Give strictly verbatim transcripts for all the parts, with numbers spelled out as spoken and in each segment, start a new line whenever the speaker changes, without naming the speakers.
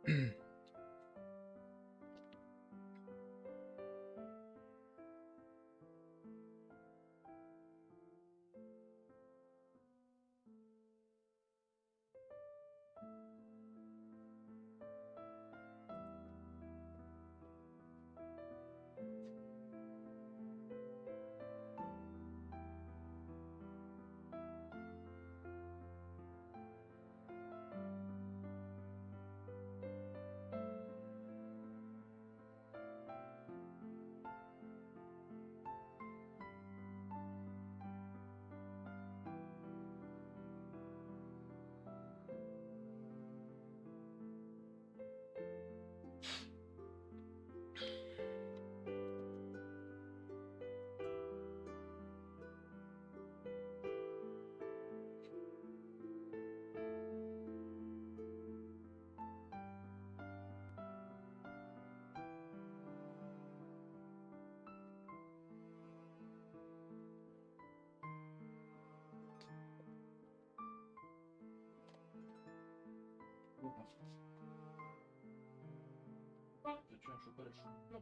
Veux-tu un chocolat chaud? Non.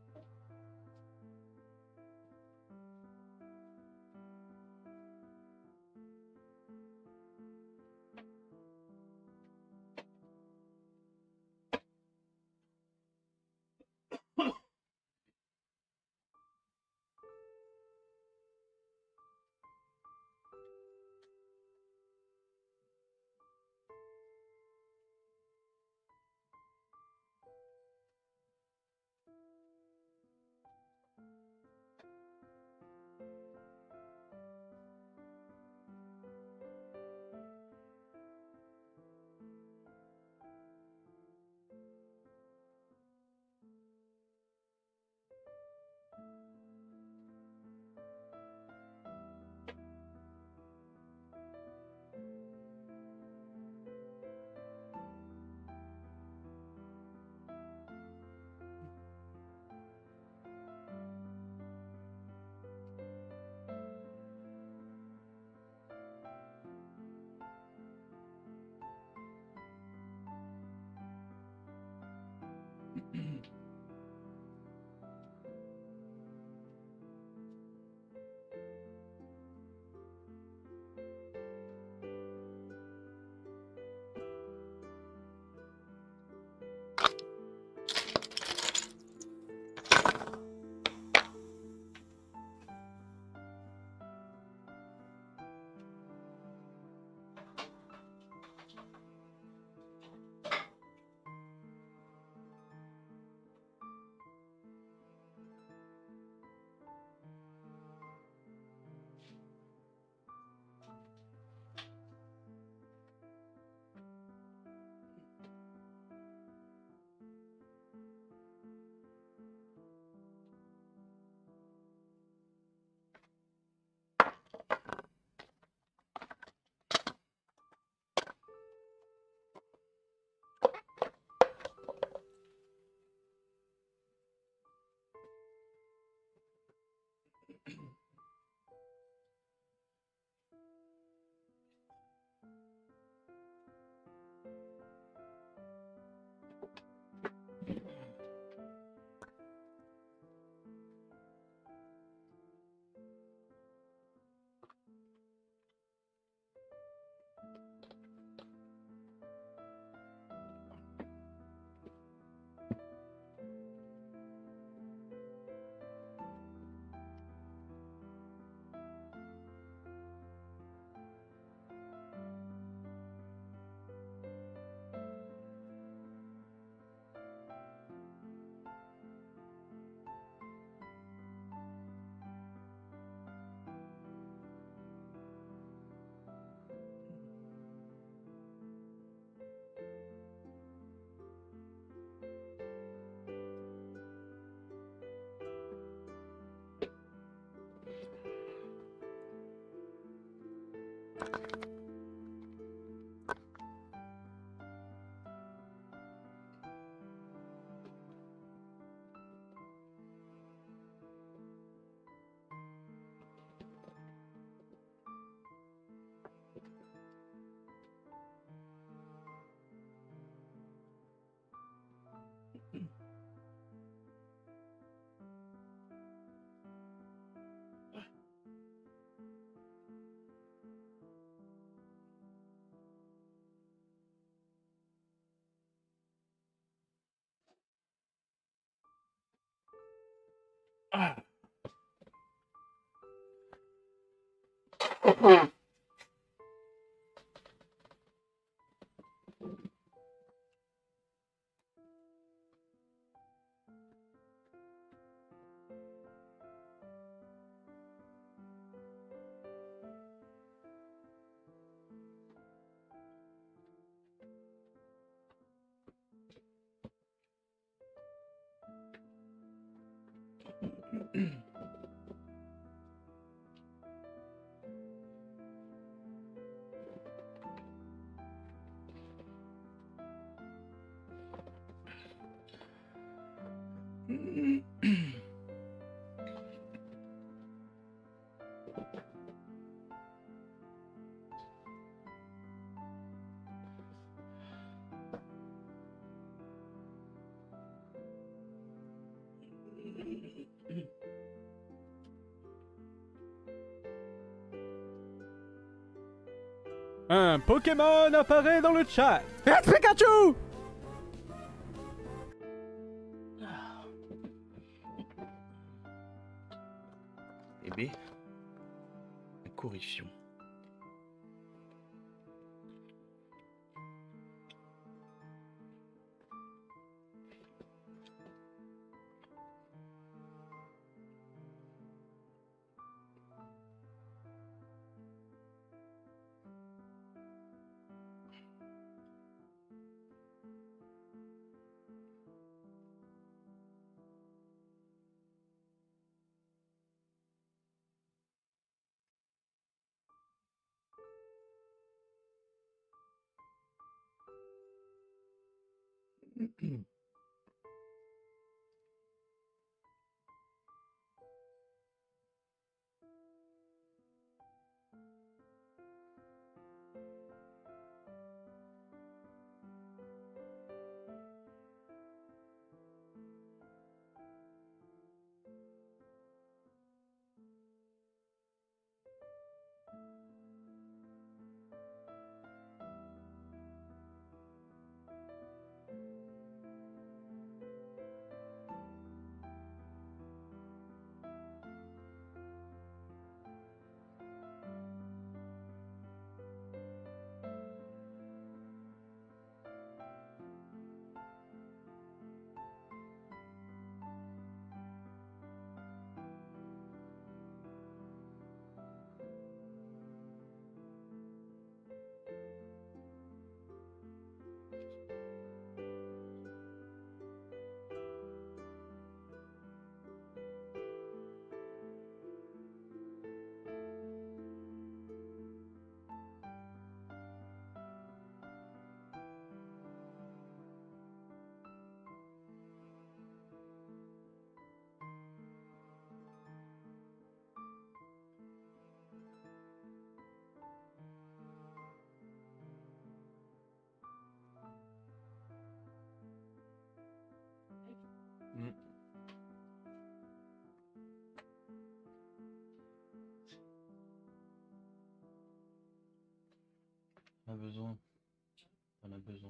Ah.
Un Pokémon apparaît dans le chat. It's Pikachu!
Eh B. Correction. Mm. On a besoin. On a besoin.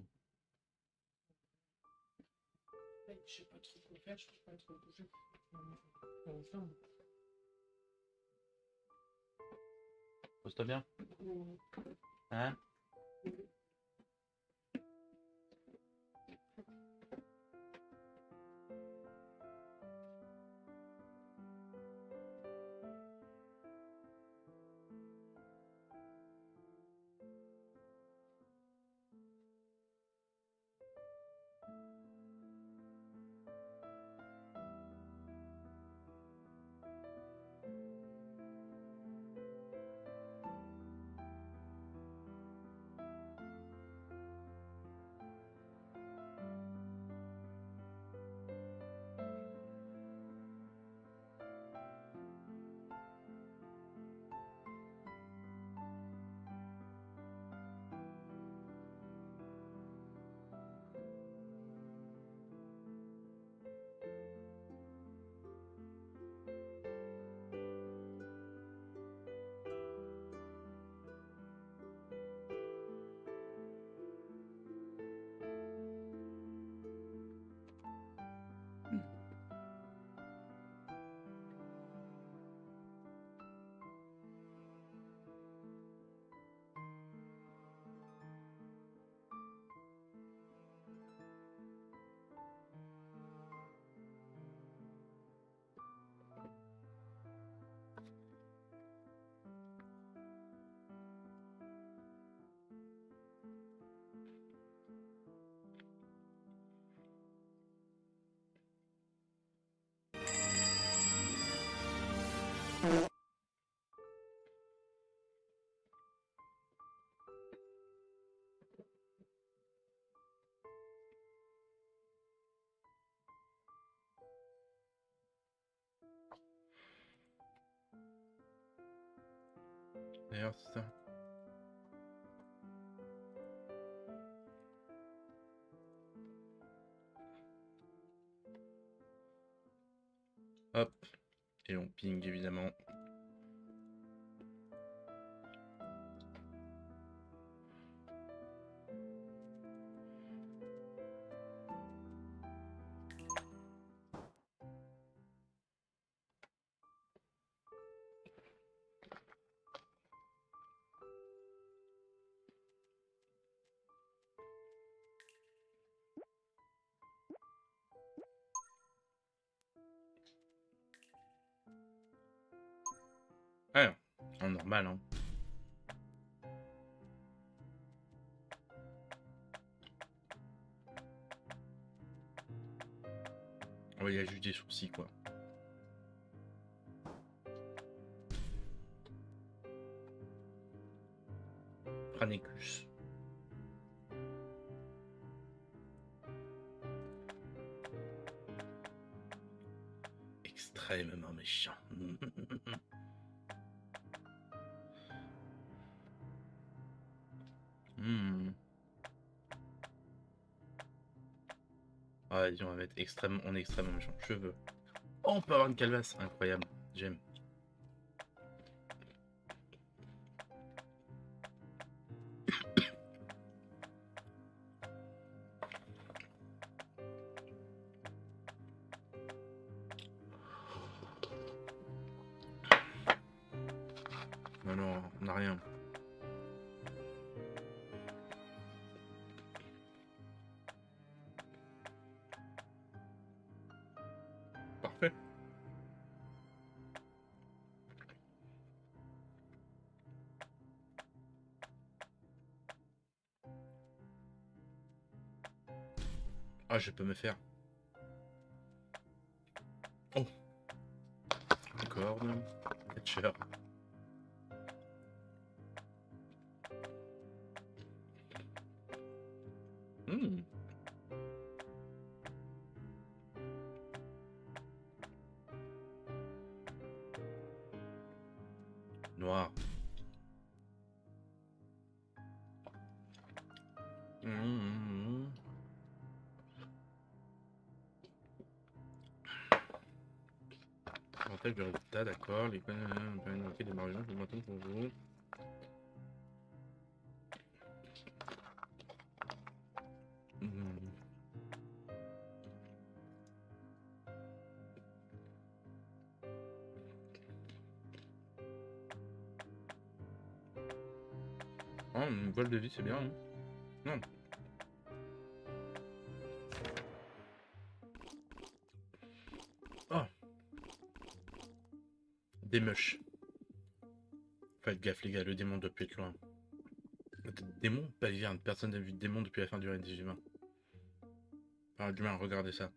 Je sais pas trop quoi faire, je peux pas être obligé. Enfin.
Pose-toi bien. Hein?
D'ailleurs, c'est ça. Hop. Et on ping évidemment. Ouais, en normal, hein. Ouais, il y a juste des sourcils, quoi. Pranécus. Extrêmement méchant. Hmm. Ah, vas-y, on va mettre extrêmement, on est extrêmement méchant. Cheveux. Oh, on peut avoir une calebasse. Incroyable. J'aime. Non, non, on n'a rien. Parfait. Ah, je peux me faire. Oh. Corde. Catcher. Hmm. Noir. Mmh. Avantage de résultat, d'accord. Les points de des marges, je m'attends pour vous. Mmh. Oh, une voile de vie, c'est bien. Hein. Non. Oh. Des mush. Faites gaffe, les gars, le démon doit plus être loin. Démon? Pas vivre, personne n'a vu de démon depuis la fin du règne des humains. Ah, du mal, regardez ça.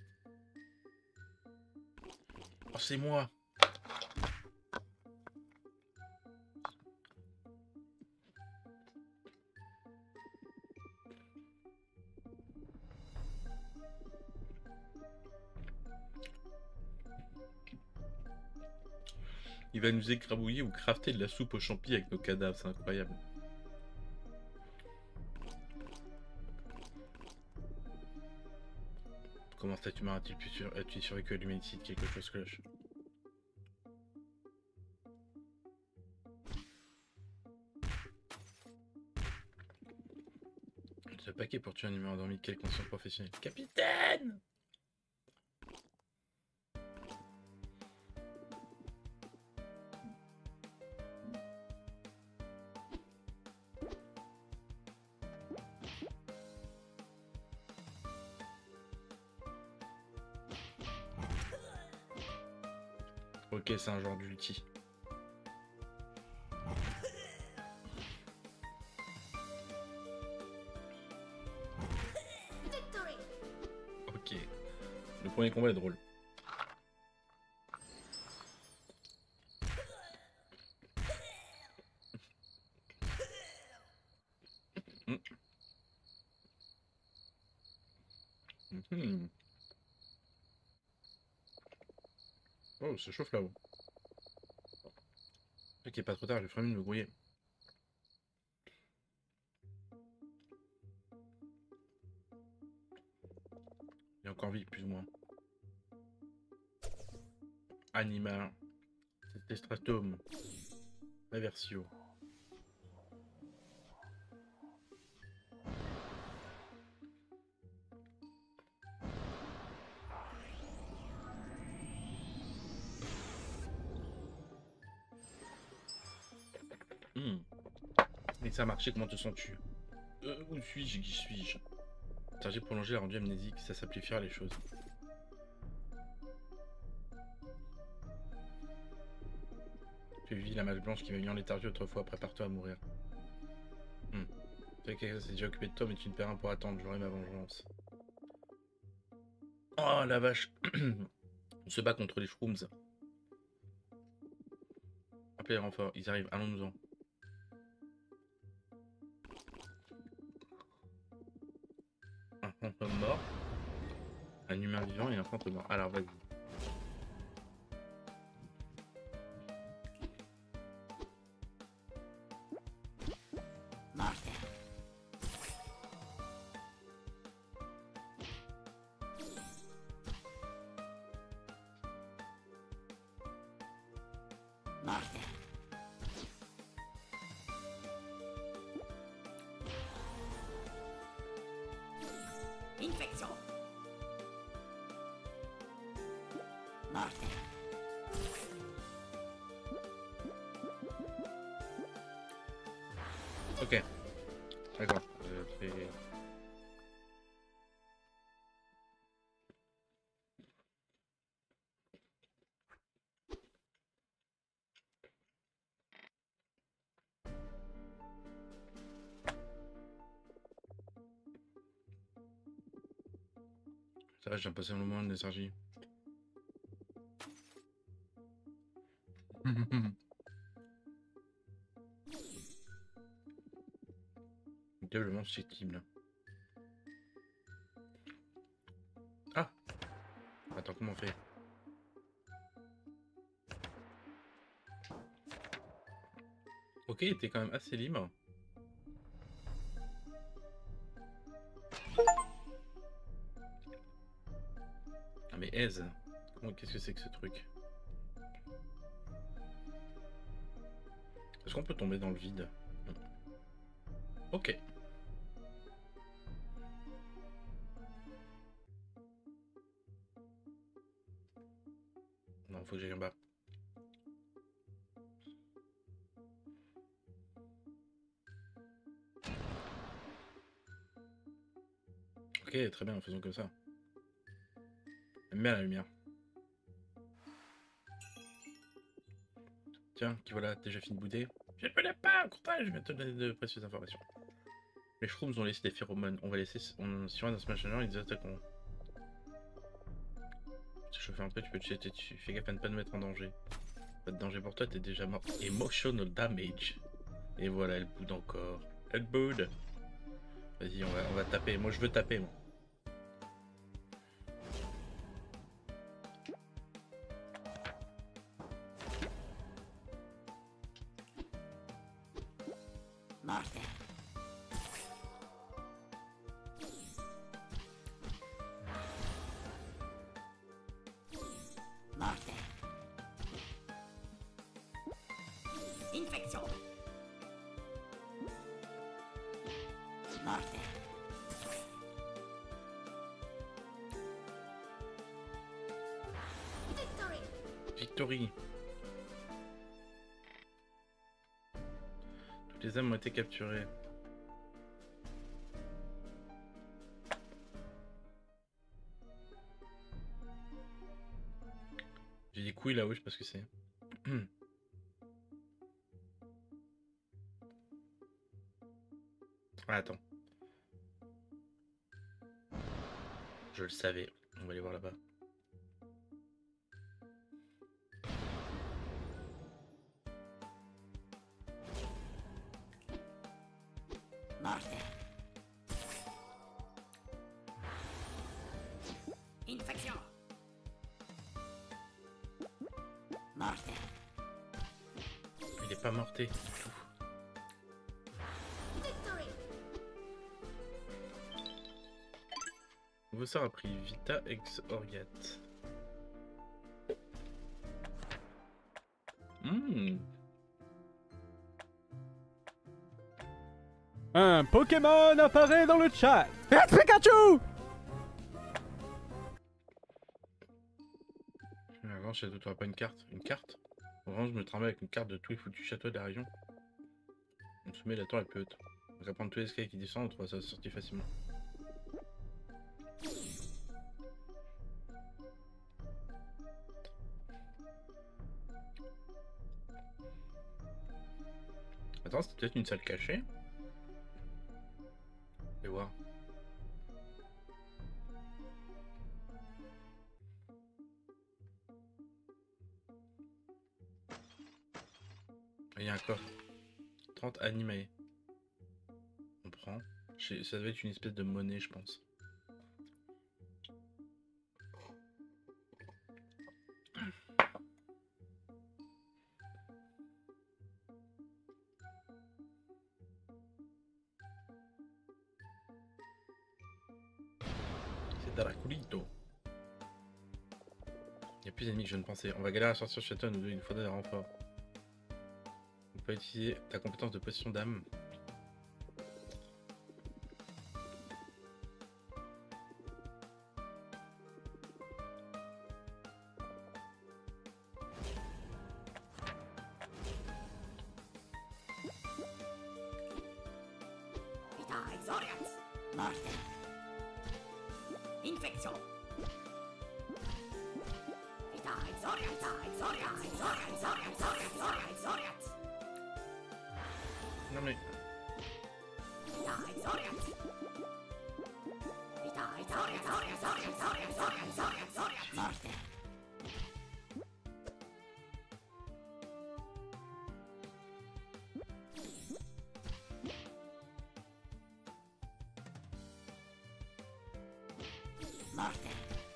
Oh, c'est moi! Il va nous écrabouiller ou crafter de la soupe aux champignons avec nos cadavres, c'est incroyable. Comment cet humain a-t-il pu sur... a-t-il survécu à l'humanité? Quelque chose cloche. Ce paquet pour tuer un humain endormi, quelle conscience professionnelle. Capitaine! Ok, c'est un genre d'ulti. Ok. Le premier combat est drôle. Mm. Mm-hmm. Oh, ça chauffe là-haut. J'espère qu'il est pas trop tard, je ferais mieux de me grouiller. Il est encore vif, plus ou moins. Anima. C'était Stratum. Reversio. Hmm. Et ça a marché, comment te sens-tu? euh, Où suis-je? Qui suis-je? J'ai prolongé la rendu amnésique, ça simplifiera les choses. Tu vis la mage blanche qui m'a mis en léthargie autrefois, prépare-toi à mourir. Hmm. Tu sais que quelqu'un s'est déjà occupé de toi, mais tu ne perds rien pour attendre, j'aurai ma vengeance. Oh la vache. On se bat contre les shrooms. Appelez les renforts, ils arrivent, allons-nous-en. Un fantôme mort. Un humain vivant et un fantôme mort. Alors vas-y.
Infection. Morte.
Ok. D'accord. Euh, c'est... Ça va, j'ai passé un moment de léthargie. Terriblement susceptible. Ah! Attends, comment on fait? Ok, il était quand même assez libre. Ah mais aise, comment, qu'est-ce que c'est que ce truc? Est-ce qu'on peut tomber dans le vide? Ok. Non, faut que j'aille en bas. Ok, très bien, faisons comme ça. J'aime bien la lumière. Tiens, qui voilà, déjà fini de bouder. Je ne connais pas, courtage, je vais te donner de précieuses informations. Les shrooms ont laissé des phéromones. On va laisser. On, si on est dans ce machin-là, ils attaqueront. Je t'ai chauffé un peu, tu peux tu, tu, tu fais gaffe à ne pas nous mettre en danger. Pas de danger pour toi, t'es déjà mort. Emotional damage. Et voilà, elle boude encore. Elle boude. Vas-y, on va, on va taper. Moi, je veux taper, moi.
Morte. Morte. Infection. Morte. Victory.
Victory. Toutes les âmes ont été capturées. J'ai des couilles là-haut, je sais pas ce que c'est. Ah, attends. Je le savais. On va aller voir là-bas.
Morte. Infection. Morte.
Il est pas morté. Nouveau sort a pris Vita Ex Orgat. Hmm.
Un Pokémon apparaît dans le chat. It's Pikachu!
Avant, château, t'auras pas une carte. Une carte? Vraiment, je me trimballe avec une carte de tous les foutus châteaux de la région. On se met la tour la plus haute. On va prendre tous les escaliers qui descendent, on trouvera ça sortir facilement. Attends, c'était peut-être une salle cachée. Je vais voir. Il y a un coffre. trente animés. On prend. Je- Ça devait être une espèce de monnaie, je pense. C'est Daraculito. Il y a plus d'ennemis que je ne pensais. On va galérer à sortir du château, nous deux, il nous faudrait des renforts. On peut utiliser ta compétence de possession d'âme.
Vita Exoriat. Morte. Infection. Vita Exoriat. Vita Exoriat. Exoriat. Exoriat. Exoriat. Exoriat.
Non mais...
Vita Exoriat. Vita Exoriat. Exoriat. Exoriat. Exoriat. Exoriat. Exoriat. Morte. Morte.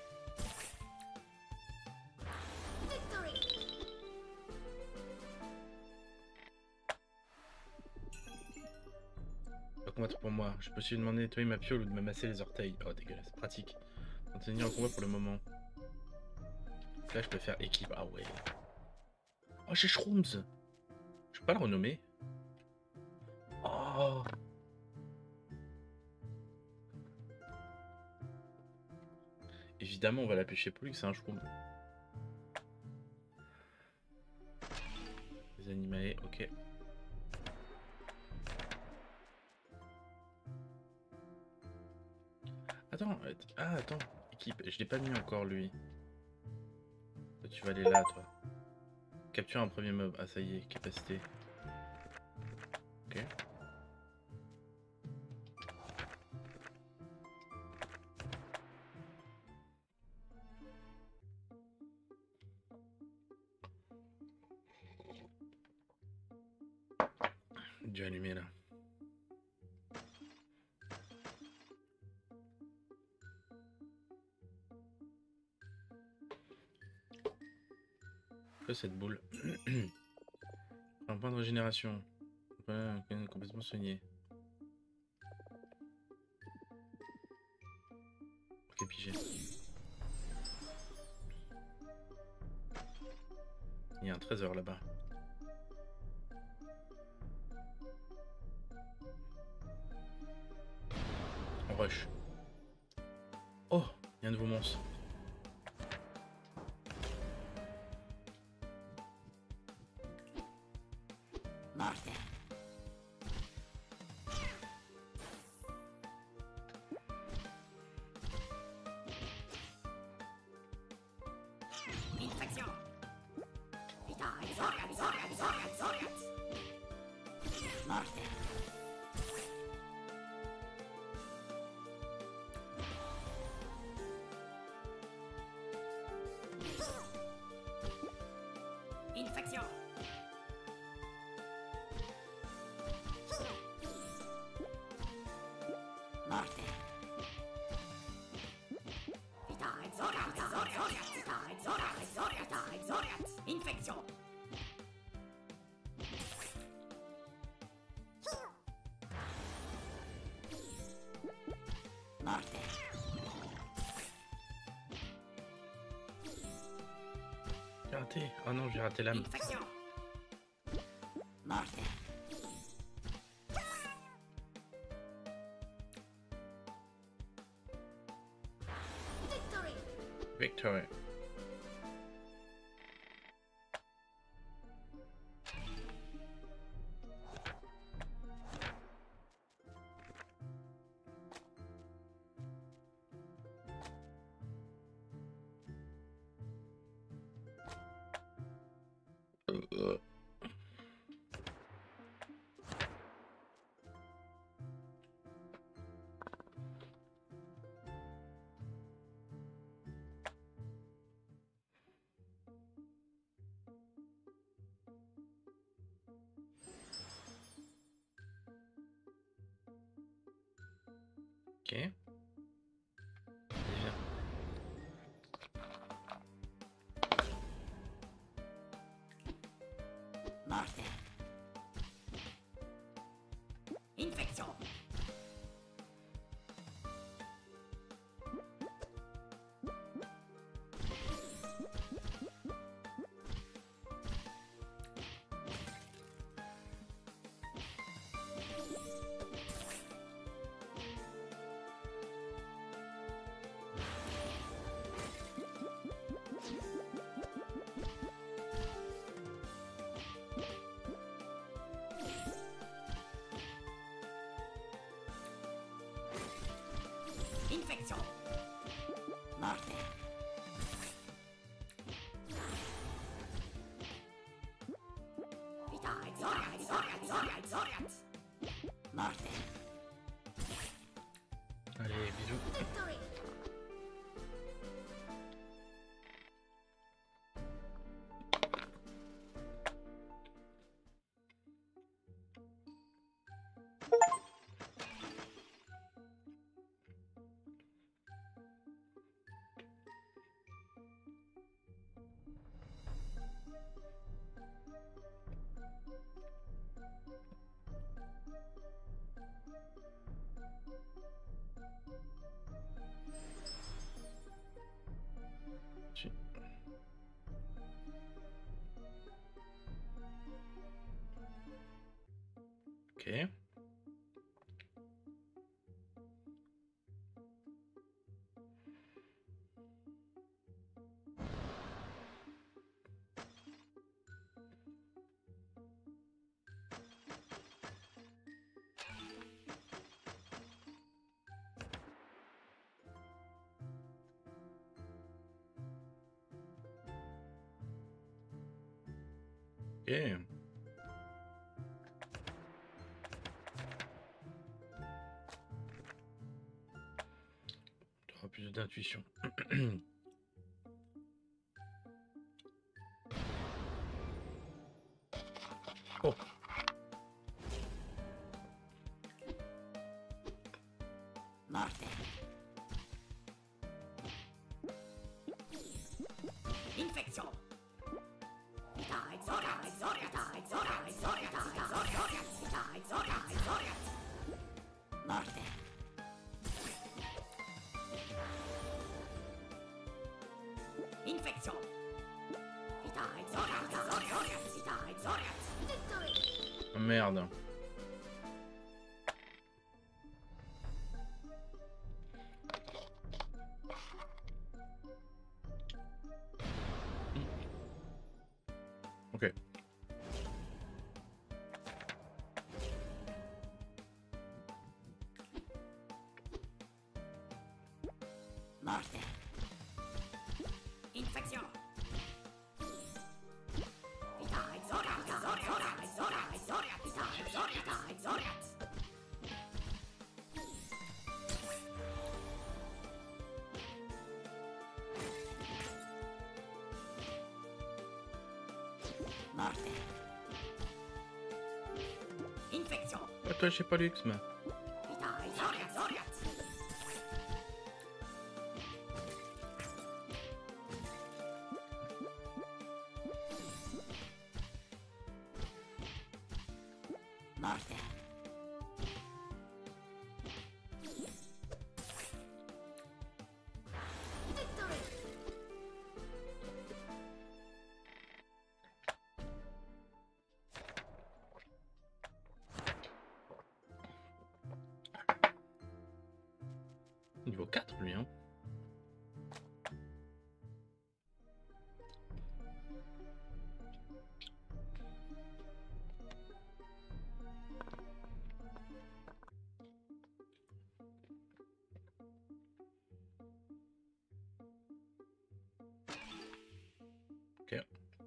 Pas combattre pour moi. Je peux aussi demander de nettoyer ma piole ou de me masser les orteils. Oh dégueulasse, pratique. On tenir en combat pour le moment. Là je peux faire équipe. Ah ouais. Oh j'ai Shrooms. Je peux pas le renommer. Oh. Évidemment on va la pêcher pour lui que c'est un Shroom. Les animés, ok. Attends, ah attends, équipe, je l'ai pas mis encore lui. Toi, tu vas aller là toi. Capture un premier mob, ah ça y est, capacité. Ok. Déjà allumé là. Que cette boule. Un point de régénération. Ouais, complètement soigné. Ok, pigé. Il y a un trésor là-bas. On rush. Oh, il y a un nouveau monstre.
Morte. Infection. Vita Exoriat. Exoriat. Exoriat. Exoriat. Morte. Infection.
raté. Oh non, j'ai raté l'âme.
Infection. Morte. Victory.
Victory. Uh, Ok. Déjà.
Morte. Infection. Infection. Morte. Vitae. Zoriat. Zoriat. Zoriat. Zoriat. Morte.
Allez, bisous.
Victory.
Si. Ok. Ok. Tu auras plus d'intuition. Oh.
Morte. Infection. Vitae. Zoriat. Zoriat. Vitae. Zoriat. Zoriat. Vitae. Zoriat. Vitae. Zoriat. Zoriat. Morte. Infection. Vitae. Zoriat. Zoriat. Vitae. Zoriat. Victory.
Merde. Ok.
Morte. Infection. Vitae. Zoriat. Zoriat. Zoriat. Zoriat. Vitae. Zoriat. Zoriat. Morte. Infection.
Ah, toi, je sais pas l'X, mais.
Vitae. Zoriat. Zoriat. Morte. Victory.
niveau quatre lui hein. Ok.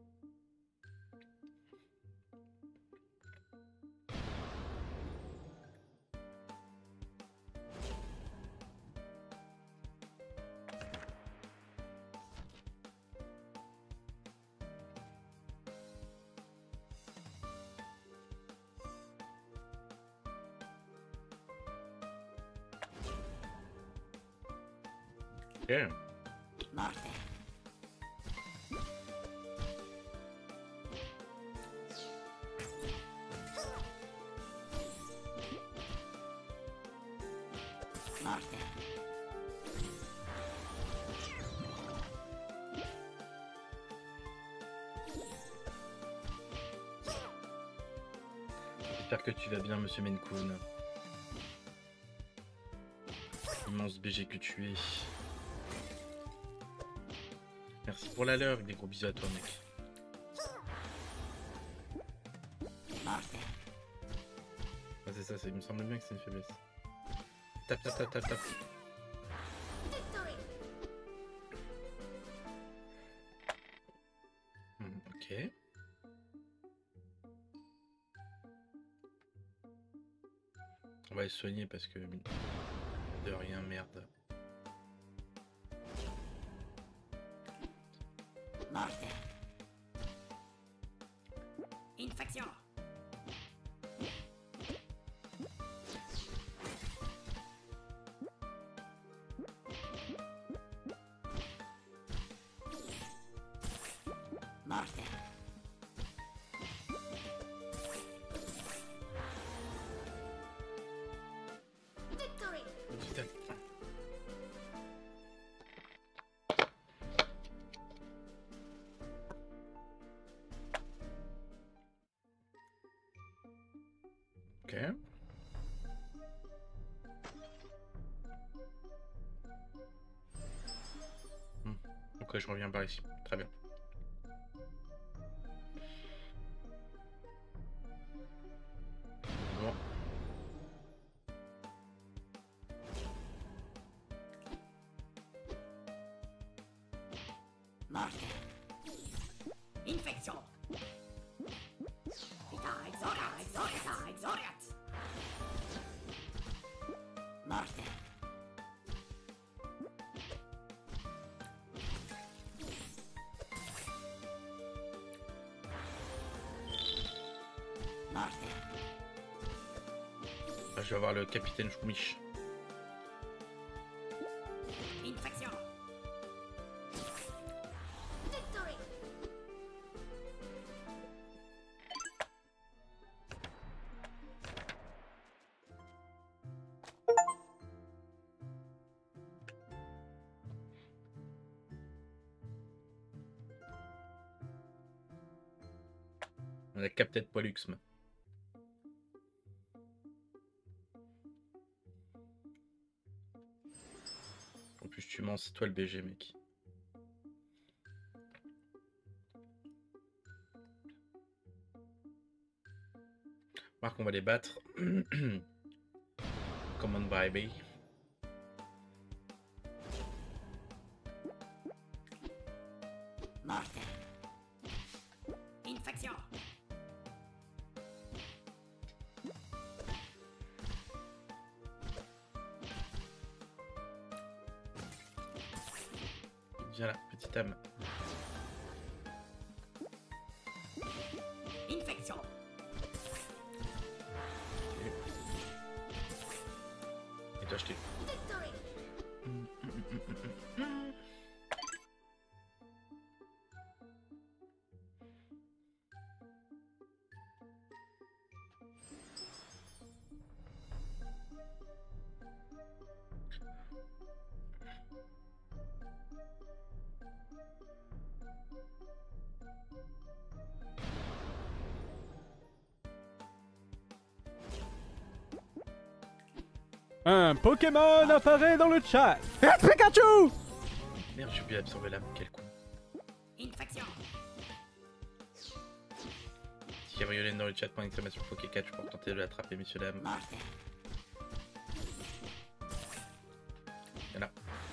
Ok.
Morte. Morte.
J'espère que tu vas bien, monsieur Menkoun. Immense B G que tu es. Merci pour la leur, des gros bisous à toi, mec.
Morte.
Ah, c'est ça, ça, il me semble bien que c'est une faiblesse. Tape, tape, tape, tape, tape. Hmm, ok. On va les soigner parce que de rien, merde.
Morte. Infection. Morte. Victory.
Putain. Ok. Hmm. Ok, je reviens par ici. Très bien. Bon.
Morte. Infection. Vita exoria, exoria, exoriat. Morte. Morte.
Là, je vais voir le capitaine Schmich.
Infection. Victory.
On a Captain Pollux. En plus, tu mens, c'est toi le B G, mec. Marc, on va les battre. Come on, baby.
Morte. Infection.
Viens là, petite âme.
Infection.
Et toi, je t'ai.
Victory.
Un Pokémon apparaît dans le chat. Et Pikachu!
Merde, j'ai oublié d'absorber l'âme, quel con.
Infection.
Si Cabriolène dans le chat, point d'exclamation Pokécatch pour tenter de l'attraper, messieurs dames.
Mortel.
Voilà.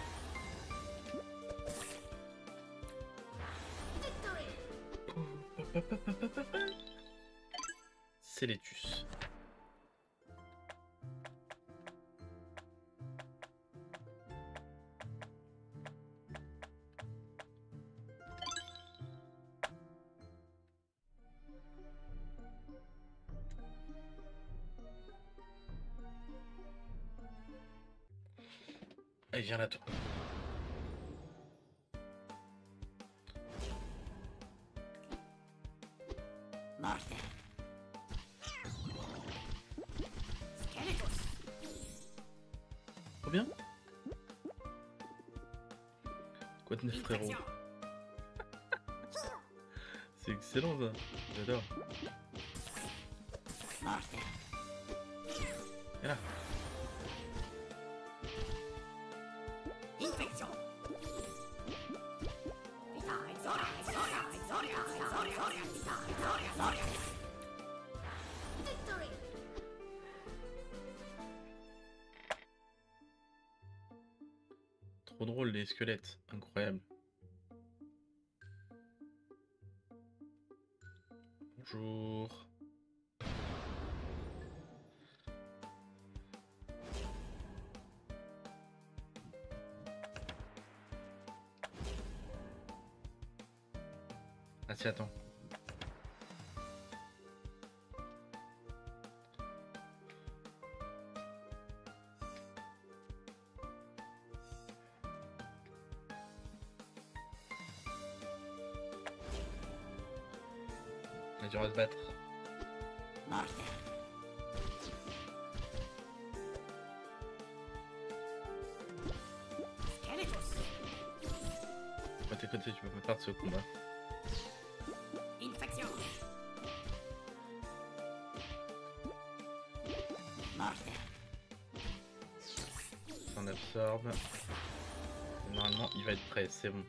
Célétus. Allez, viens là, toi.
Mortel. Skeletos.
Trop bien. Quoi de neuf, frérot?
Infection.
C'est excellent ça. J'adore.
Mortel.
Viens là.
Infection. Vitae, Zora, Zora, Zora, Zora, Zora, Vitae, Zora, Zora. Victory.
Trop drôle les squelettes. Incroyable. Bonjour. Ah si, attends. On va se battre.
Mortel. Skeletos.
Quand t'es côté, tu peux pas perdre ce combat.
Infection. Mortel.
Ça en absorbe. Normalement, il va être prêt, c'est bon.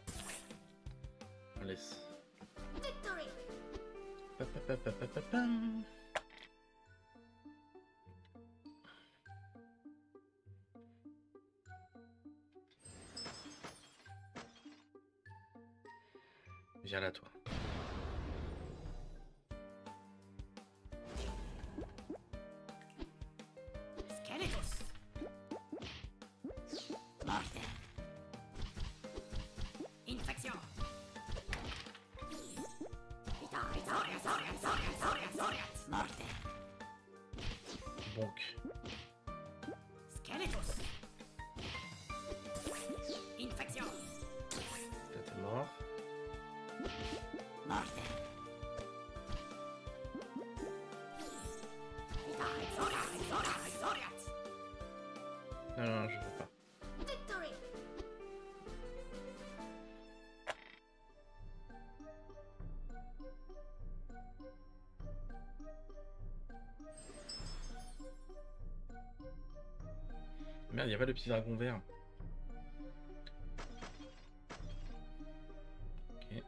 On laisse.
Victory.
Pa, pa, pa, pa, pa, pa, pam. Viens là, toi.
Skeletos. Mortel. Infection. Vitae, Zora, Zora, Zora, Zora, Zora. Mortel.
Bonk.
Skeletos. Infection.
Toi, t'es mort.
Mortel. Vitae, Zora, Zora, Zora.
Non, non, je veux pas.
Victory.
Merde, y'a pas le petit dragon vert. Ok.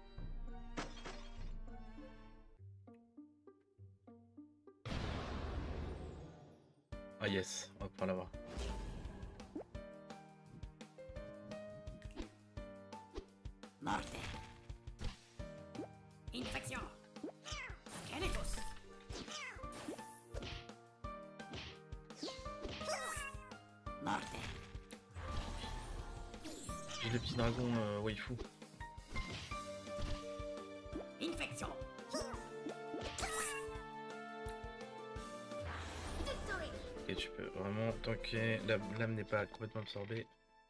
Ah yes, on va pouvoir l'avoir.
Mortel. Infection. Skeletos. Mortel.
J'ai le petit dragon euh, waifu.
Infection. Victory.
Ok, tu peux vraiment, tant que la lame n'est pas complètement absorbée.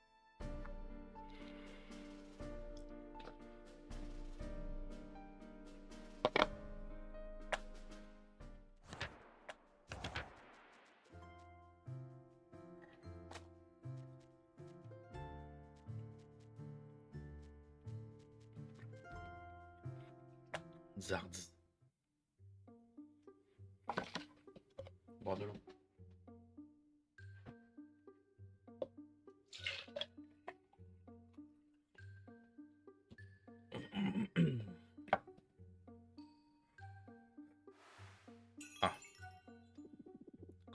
Zards. Boire de l'eau.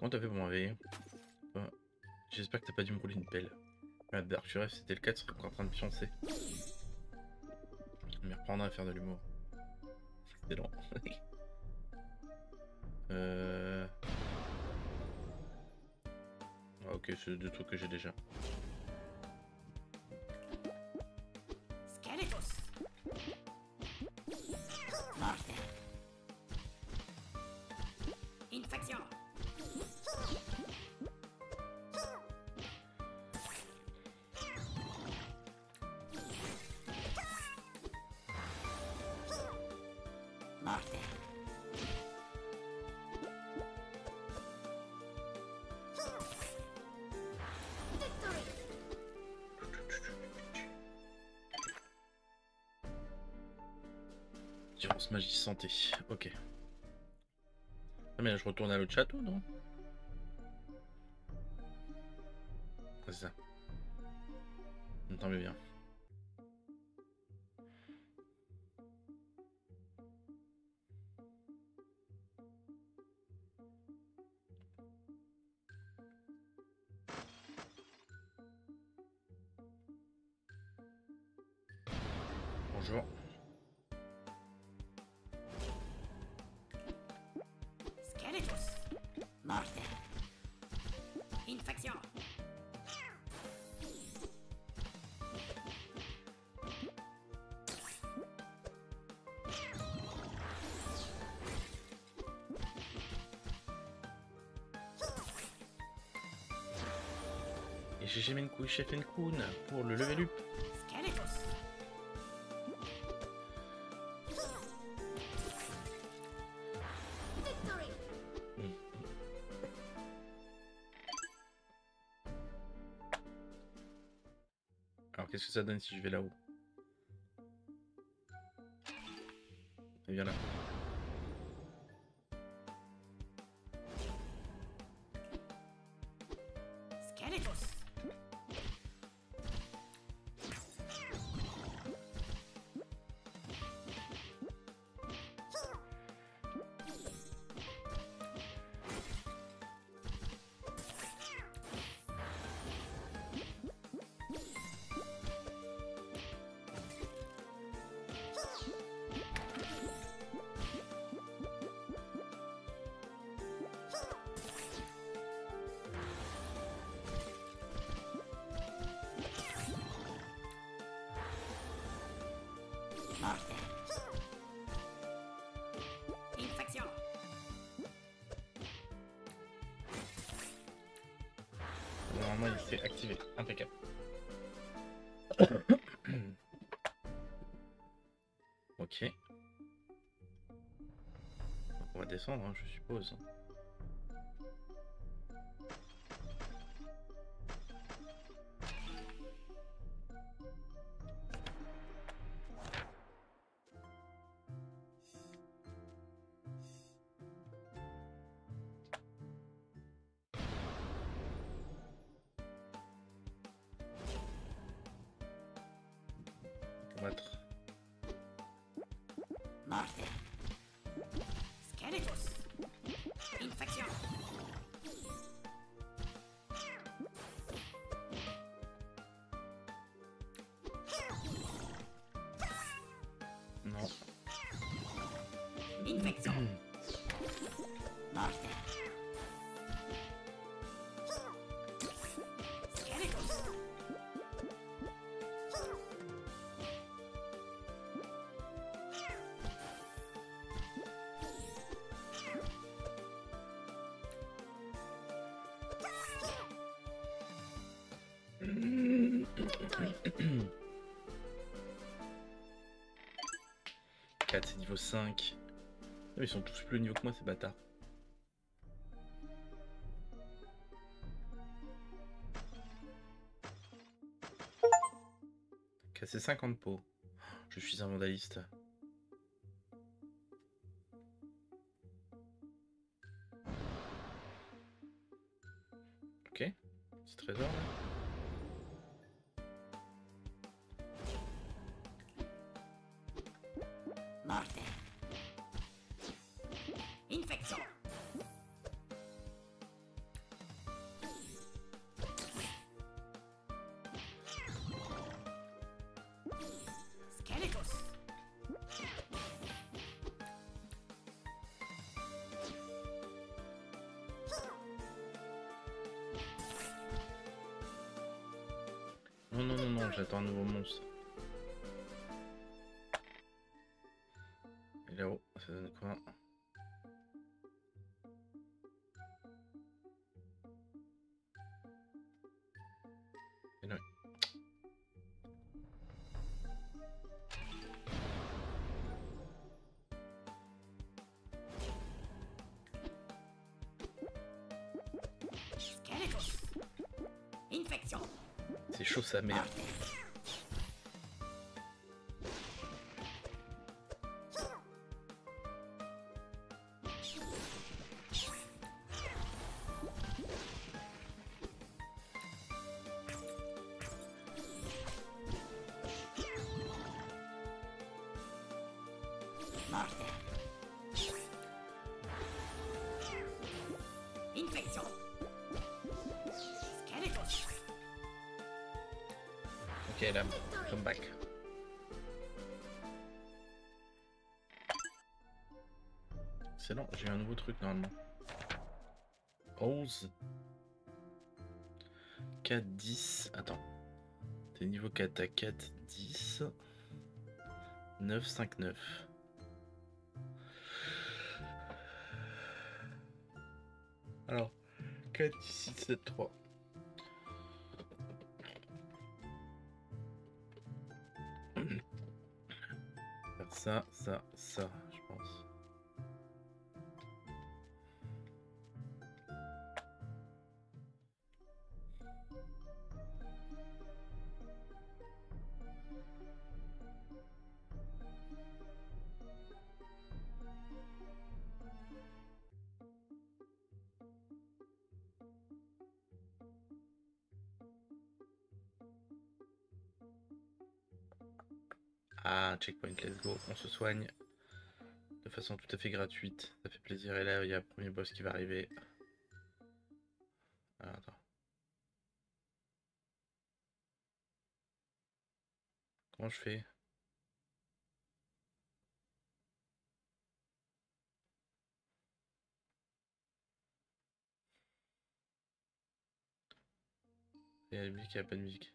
Comment t'as fait pour m'enlever? Ouais. J'espère que t'as pas dû me rouler une pelle. La Dark Suref, c'était le cas, tu serais encore en train de pioncer. On m'y reprendra à faire de l'humour. C'est long. euh... ah, ok, c'est deux trucs que j'ai déjà.
Skeletos. Morte. Infection. Morte.
Virus magie santé, ok. Ah mais là je retourne à l'autre château, non? C'est ça. Tant mieux bien. Bonjour.
Skeletos. Morte. Infection.
Et j'ai jamais une couille chef Kun pour le level up.
Skeletos.
Alors qu'est-ce que ça donne si je vais là-haut? Et viens là.
Skeletos. Morte. Infection.
Normalement il s'est activé, impeccable. Ok. On va descendre, hein, je suppose. Combattre.
Morte. Skeletos. Infection.
Non.
Infection. Morte. Skeletos.
quatre, c'est niveau cinq. Ils sont tous plus haut niveau que moi, ces bâtards. Casser cinquante pots. Je suis un vandaliste. Ok. C'est trésor là.
Morte. Infection.
Non, non, non, non, j'attends un nouveau monstre. Et là-haut, ça donne quoi? Et non.
Skeletos. Infection.
C'est chaud sa mère.
Morte. Infection. Skeletos.
Ok, là, come back. Excellent, j'ai eu un nouveau truc normalement. onze. quatre, dix. Attends. T'es niveau quatre à quatre, dix. neuf, cinq, neuf. Alors, quatre, dix, six, sept, trois. Faire ça, ça, ça, je pense. Ah, checkpoint, let's go, on se soigne de façon tout à fait gratuite, ça fait plaisir. Et là, il y a le premier boss qui va arriver. Ah, attends. Comment je fais? Il y a la musique, il n'y a pas de musique.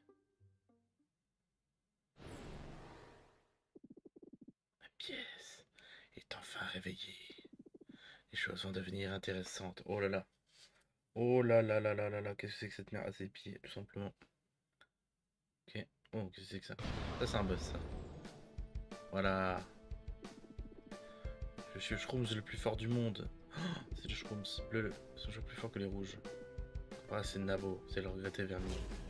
La pièce est enfin réveillée. Les choses vont devenir intéressantes. Oh là là. Oh là là là là là là. Qu'est-ce que c'est que cette merde à ses pieds, tout simplement. Ok. Oh, qu'est-ce que c'est que ça? Ça, c'est un boss, ça. Voilà. Je suis le Shrooms le plus fort du monde. Oh, c'est le Shrooms bleu. Ils sont toujours plus forts que les rouges. Ah, c'est Nabo. C'est le regretté vernis.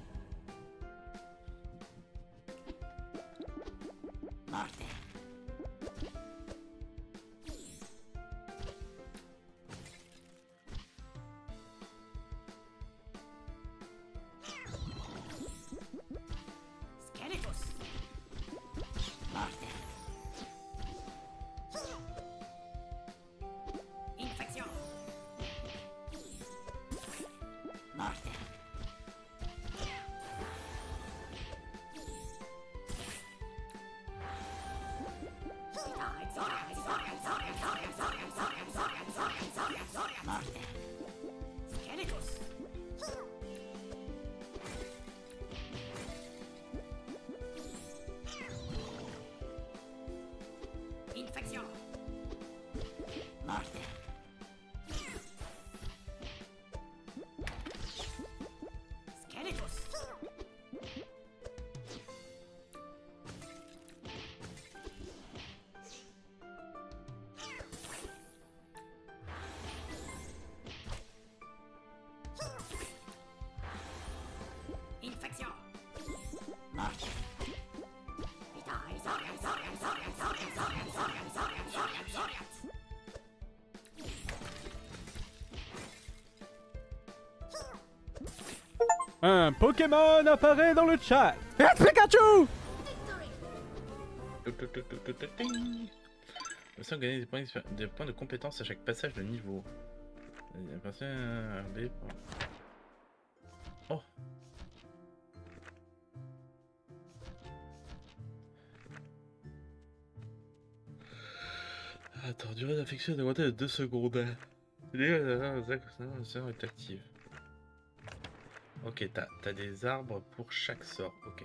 Morte. Skeletos. Morte. Infection. Morte. Morte. Skeletos. Infection. Morte. Skeletos. Infection. Morte. Vitai, Zorian, Zorian, Zorian, Zorian, Zorian, Zorian, Zorian, Zorian, Zorian.
Un Pokémon apparaît dans le chat. It's Pikachu!
On peut gagner des points, des points de compétence à chaque passage de niveau. Passer un B. Oh! Attends, durée d'affection est augmentée de deux secondes. Ça est active. Ok, t'as t'as des arbres pour chaque sort, ok.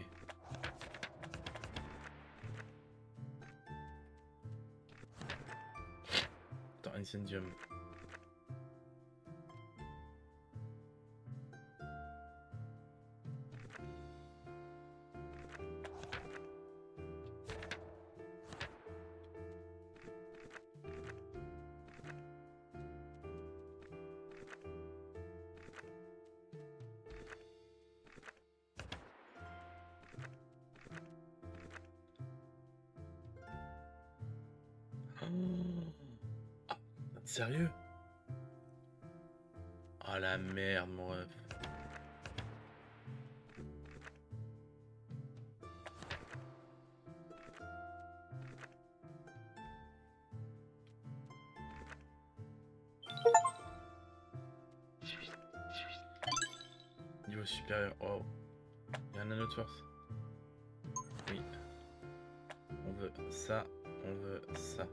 Attends, Incendium. Ah, sérieux? Ah la merde, mon ref. Niveau supérieur, oh. Il y a un anneau de force. Oui. On veut ça, on veut ça.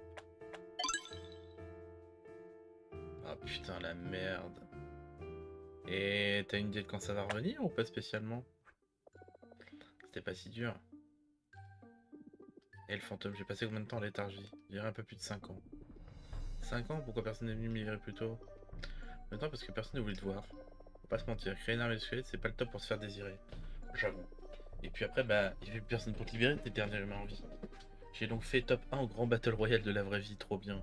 Ah putain la merde. Et t'as une idée de quand ça va revenir ou pas spécialement? C'était pas si dur. Et le fantôme, j'ai passé combien de temps en léthargie? Je dirais un peu plus de cinq ans. cinq ans? Pourquoi personne n'est venu me livrer plus tôt? Maintenant parce que personne ne voulait te voir. Faut pas se mentir, créer une armée de squelettes, c'est pas le top pour se faire désirer. J'avoue. Et puis après, bah, il y avait plus personne pour te libérer, t'es dernier humain en vie. J'ai donc fait top un au grand battle royal de la vraie vie, trop bien.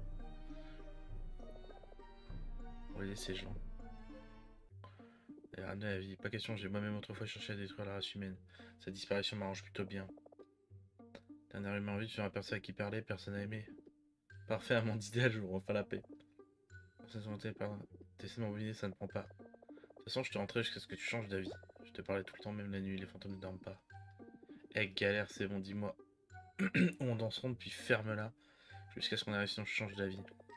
Vous voyez ces gens. À la vie, pas question, j'ai moi-même autrefois cherché à détruire la race humaine. Sa disparition m'arrange plutôt bien. Dernier humain en vie, tu as personne à qui parler, personne à aimer. Parfait, un monde idéal, je vous refais la paix. Personne volonté, pardon. T'essaies de m'embobiner, ça ne prend pas. De toute façon, je te rentrerai jusqu'à ce que tu changes d'avis. Je te parlais tout le temps, même la nuit, les fantômes ne dorment pas. Eh, galère, c'est bon, dis-moi. On danseront, puis ferme-la. Jusqu'à ce qu'on arrive, sinon je change d'avis.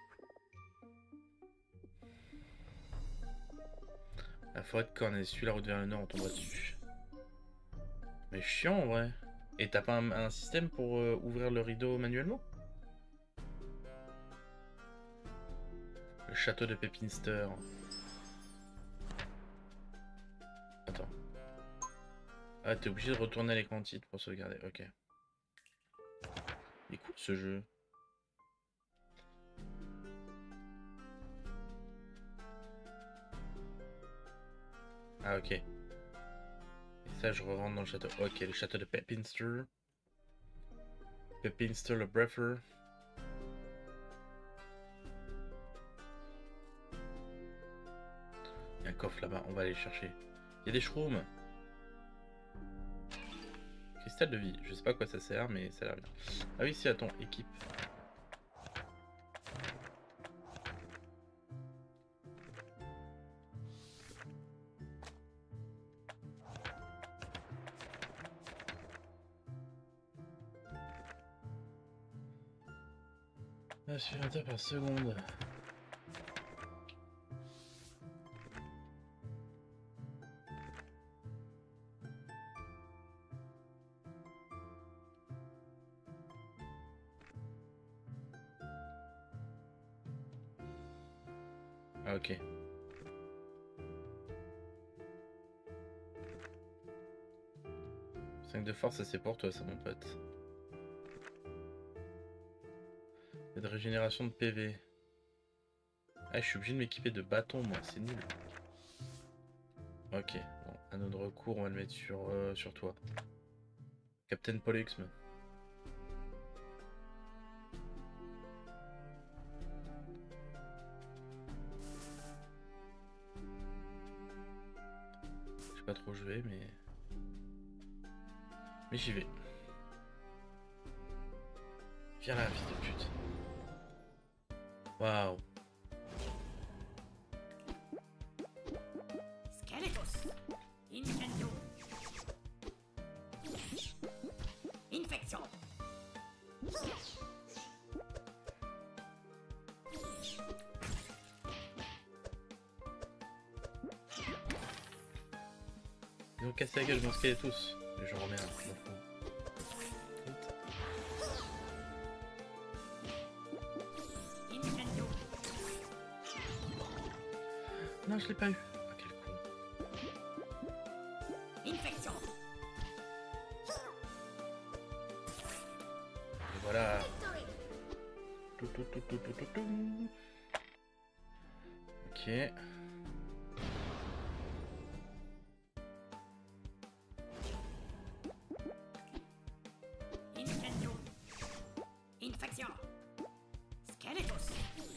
La forêt de Cornès, suis la route vers le nord, on tombera dessus. Mais chiant en vrai. Et t'as pas un, un système pour euh, ouvrir le rideau manuellement? Le château de Pepinster. Attends. Ah, t'es obligé de retourner à l'écran titre pour sauvegarder, ok. Il est cool ce jeu. Ah ok. Et ça je rentre dans le château. Ok, le château de Pepinster. Pepinster le Breffer. Il y a un coffre là-bas, on va aller le chercher. Il y a des shrooms. Cristal de vie, je sais pas à quoi ça sert mais ça a l'air bien. Ah oui, c'est à ton équipe. Aspirateur par seconde. Ah ok. cinq de force, ça c'est pour toi ça mon pote. Et de régénération de P V. Ah, je suis obligé de m'équiper de bâtons, moi, c'est nul. Ok, bon, anneau de recours, on va le mettre sur, euh, sur toi. Captain Pollux. Je sais pas trop jouer, mais... Mais j'y vais. Viens là, fils de pute. Waouh.
Skeletos. Incendio. Infection.
Ils ont cassé la gueule, je m'en scalais tous. Mais je remets un peu. Non, je l'ai pas eu. Ah, quel con. Ok.
Incendio. Infection. Skeletos.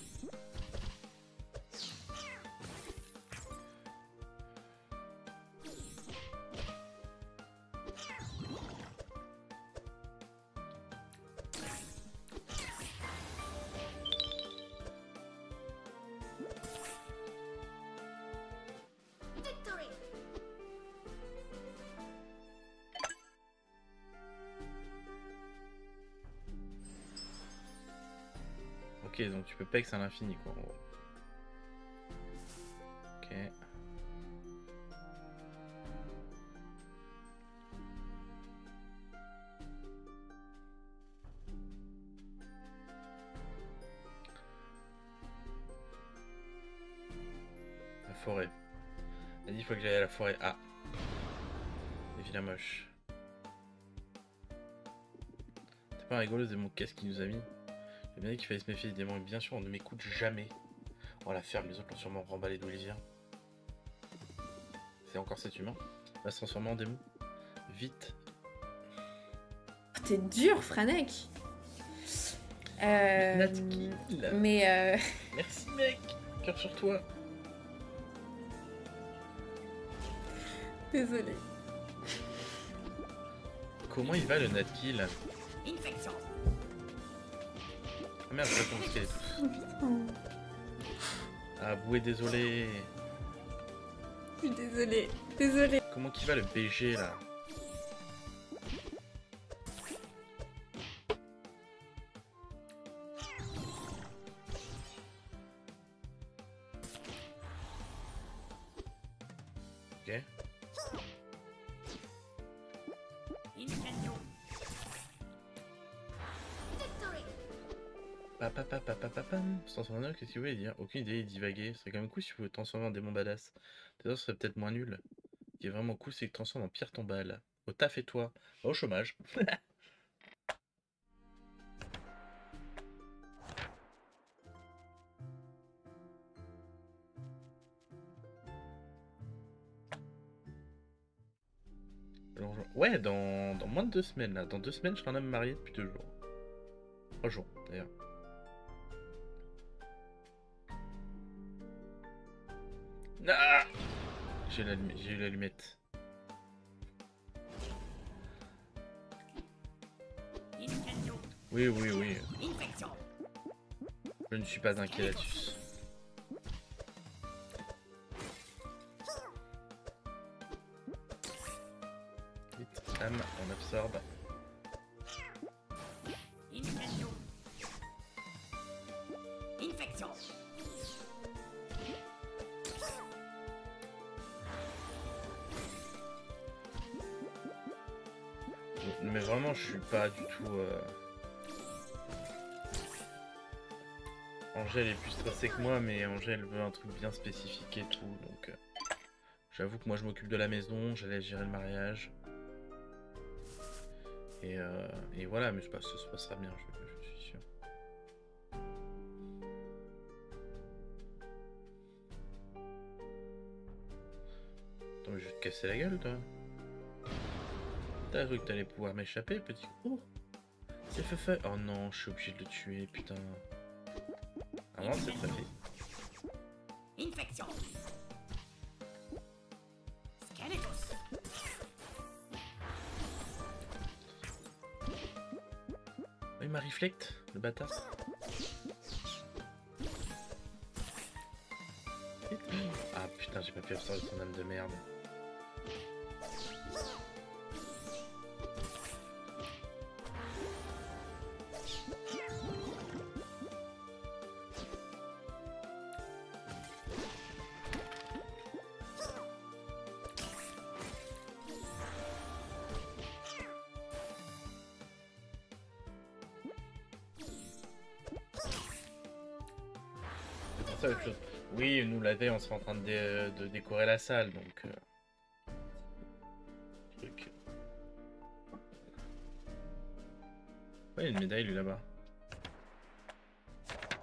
Victory.
Ok, donc tu peux pex à l'infini quoi en gros. Ok. La forêt. Elle dit il faut que j'aille à la forêt. Ah. Les vilains moches. C'est pas rigolo ce démon qu'est-ce qu'il nous a mis. J'ai bien dit qu'il fallait se méfier des démons et bien sûr on ne m'écoute jamais. Oh la ferme, les autres l'ont sûrement remballé d'où il vient. C'est encore cet humain. Il va se transformer en démon. Vite.
T'es dur, Franek. Euh,
Natkill.
mais euh,
Merci mec. Cœur sur toi.
désolée.
Comment il va le Natkill?
Infection.
Ah merde, j'ai pas compris qu'elle est tous. Ah boué désolé.
Je suis désolée. Désolée.
Comment qu'il va le B G là? Ok.
Incendio. Victory.
Papapapapapam. Se transformer en, qu'est-ce que vous voulez dire? Aucune idée, divaguer. Ce serait quand même cool si vous pouvez transformer en démon badass. Déjà, ce serait peut-être moins nul. Ce qui est vraiment cool, c'est que transforme en pierre tombale. Au taf et toi. Au chômage. Alors, je- ouais, dans, dans moins de deux semaines là. Dans deux semaines, je serai un homme marié depuis deux jours. Trois jours d'ailleurs. Ah, j'ai l'allumette. J'ai eu l'allumette.
Incendio.
Oui, oui, oui.
Infection.
Je ne suis pas inquiet là-dessus. Vite, âme, on absorbe.
Incendio. Infection.
Mais vraiment, je suis pas du tout. Euh... Angèle est plus stressée que moi, mais Angèle veut un truc bien spécifique et tout, donc. Euh... J'avoue que moi je m'occupe de la maison, j'allais gérer le mariage. Et, euh... et voilà, mais je pense que ça se passera bien, je, je suis sûr. Attends, mais je vais te casser la gueule, toi. T'as cru que t'allais pouvoir m'échapper, petit. Oh, c'est Feufeu. Oh non, je suis obligé de le tuer, putain. Avant, c'est très vite.
Infection. Skeletos.
Oh, il m'a reflect, le bâtard. Ah putain, j'ai pas pu absorber son âme de merde. Ça, autre chose. Oui, nous la veille, on serait en train de, dé de décorer la salle, donc. Euh... Truc. Ouais, il y a une médaille lui là-bas.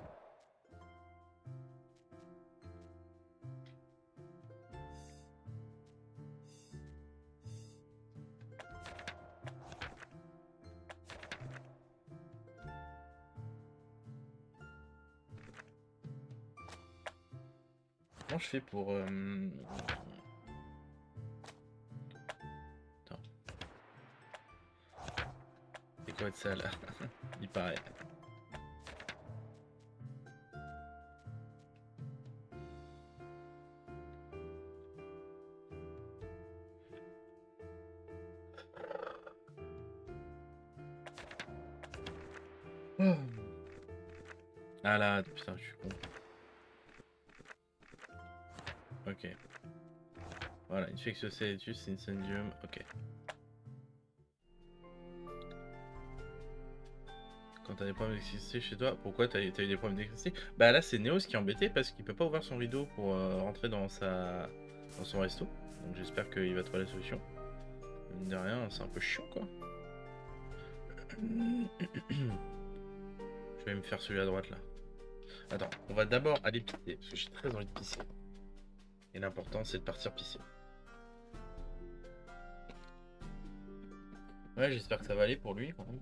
Comment je fais pour... Euh... Attends. C'est quoi de ça là? Il paraît. Ah là, putain, je suis con. Ok. Voilà, infectio sedatus incendium, ok. Quand t'as des problèmes d'électricité chez toi, pourquoi t'as eu des problèmes d'électricité? Bah là c'est Néos qui est embêté parce qu'il peut pas ouvrir son rideau pour euh, rentrer dans sa dans son resto. Donc j'espère qu'il va trouver la solution. Mine de rien, c'est un peu chiant quoi. Je vais me faire celui à droite là. Attends, on va d'abord aller pisser parce que j'ai très envie de pisser. Et l'important c'est de partir pisser. Ouais, j'espère que ça va aller pour lui quand même.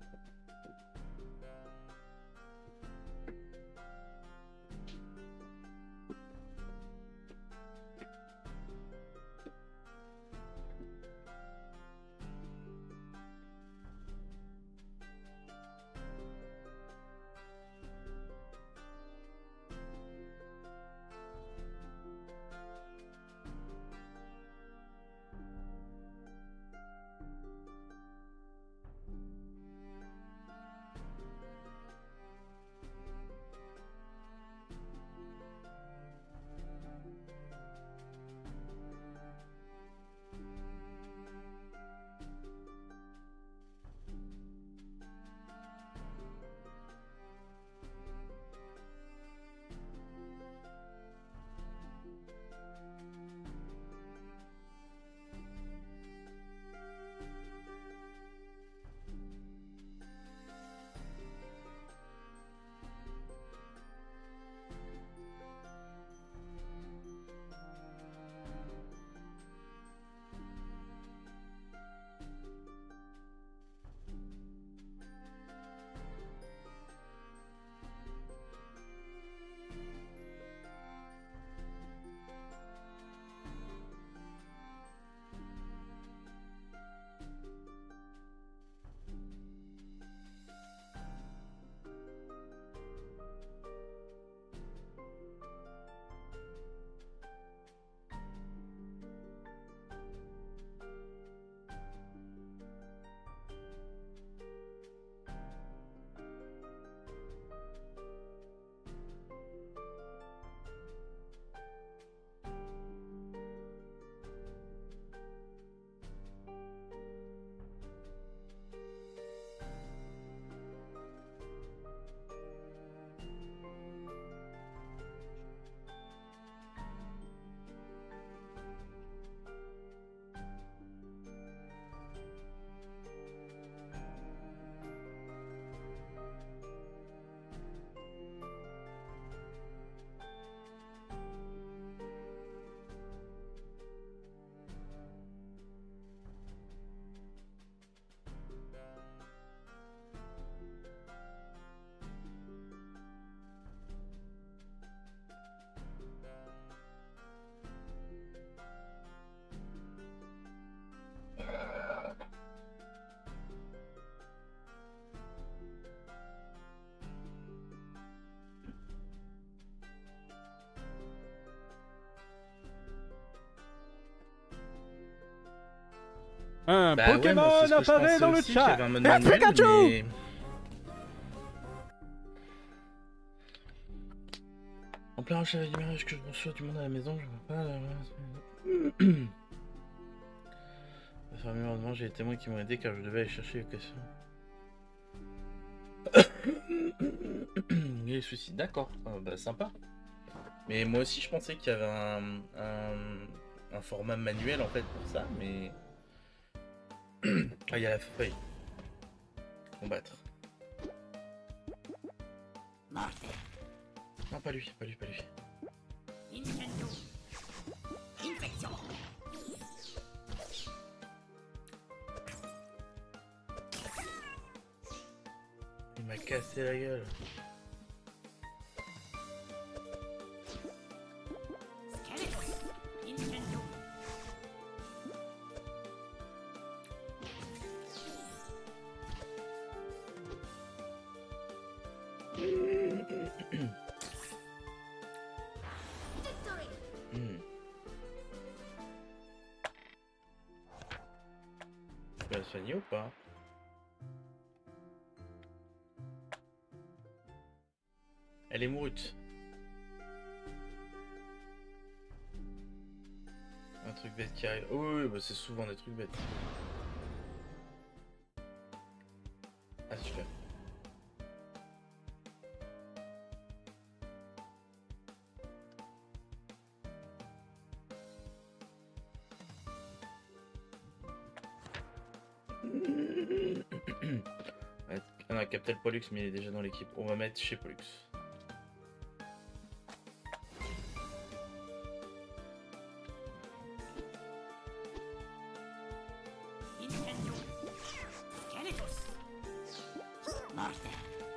Un
Bah ouais,
Pokémon
moi, c'est ce que je
apparaît
pensais
dans le
aussi, qu'il y
chat.
avait un mode
Ah,
manuel,
Pikachu
mais- En plein rush avec du mariage que je reçois du monde à la maison, je vois pas la... Enfin, malheureusement, j'ai des témoins qui m'ont aidé car je devais aller chercher les questions. Les soucis, d'accord, ah, bah sympa. Mais moi aussi je pensais qu'il y avait un, un, un format manuel en fait pour ça, mais... Ah, il y a la feuille. Combattre.
Mortel.
Non, pas lui, pas lui, pas lui.
Incendio. Infection.
Il m'a cassé la gueule. soigner ou pas? Elle est mourute. Un truc bête qui arrive. Oh, oui, bah c'est souvent des trucs bêtes. Ah, super. On a capté le Pollux, mais il est déjà dans l'équipe. On va mettre chez Pollux.
Incendio. Skeletos. Morte.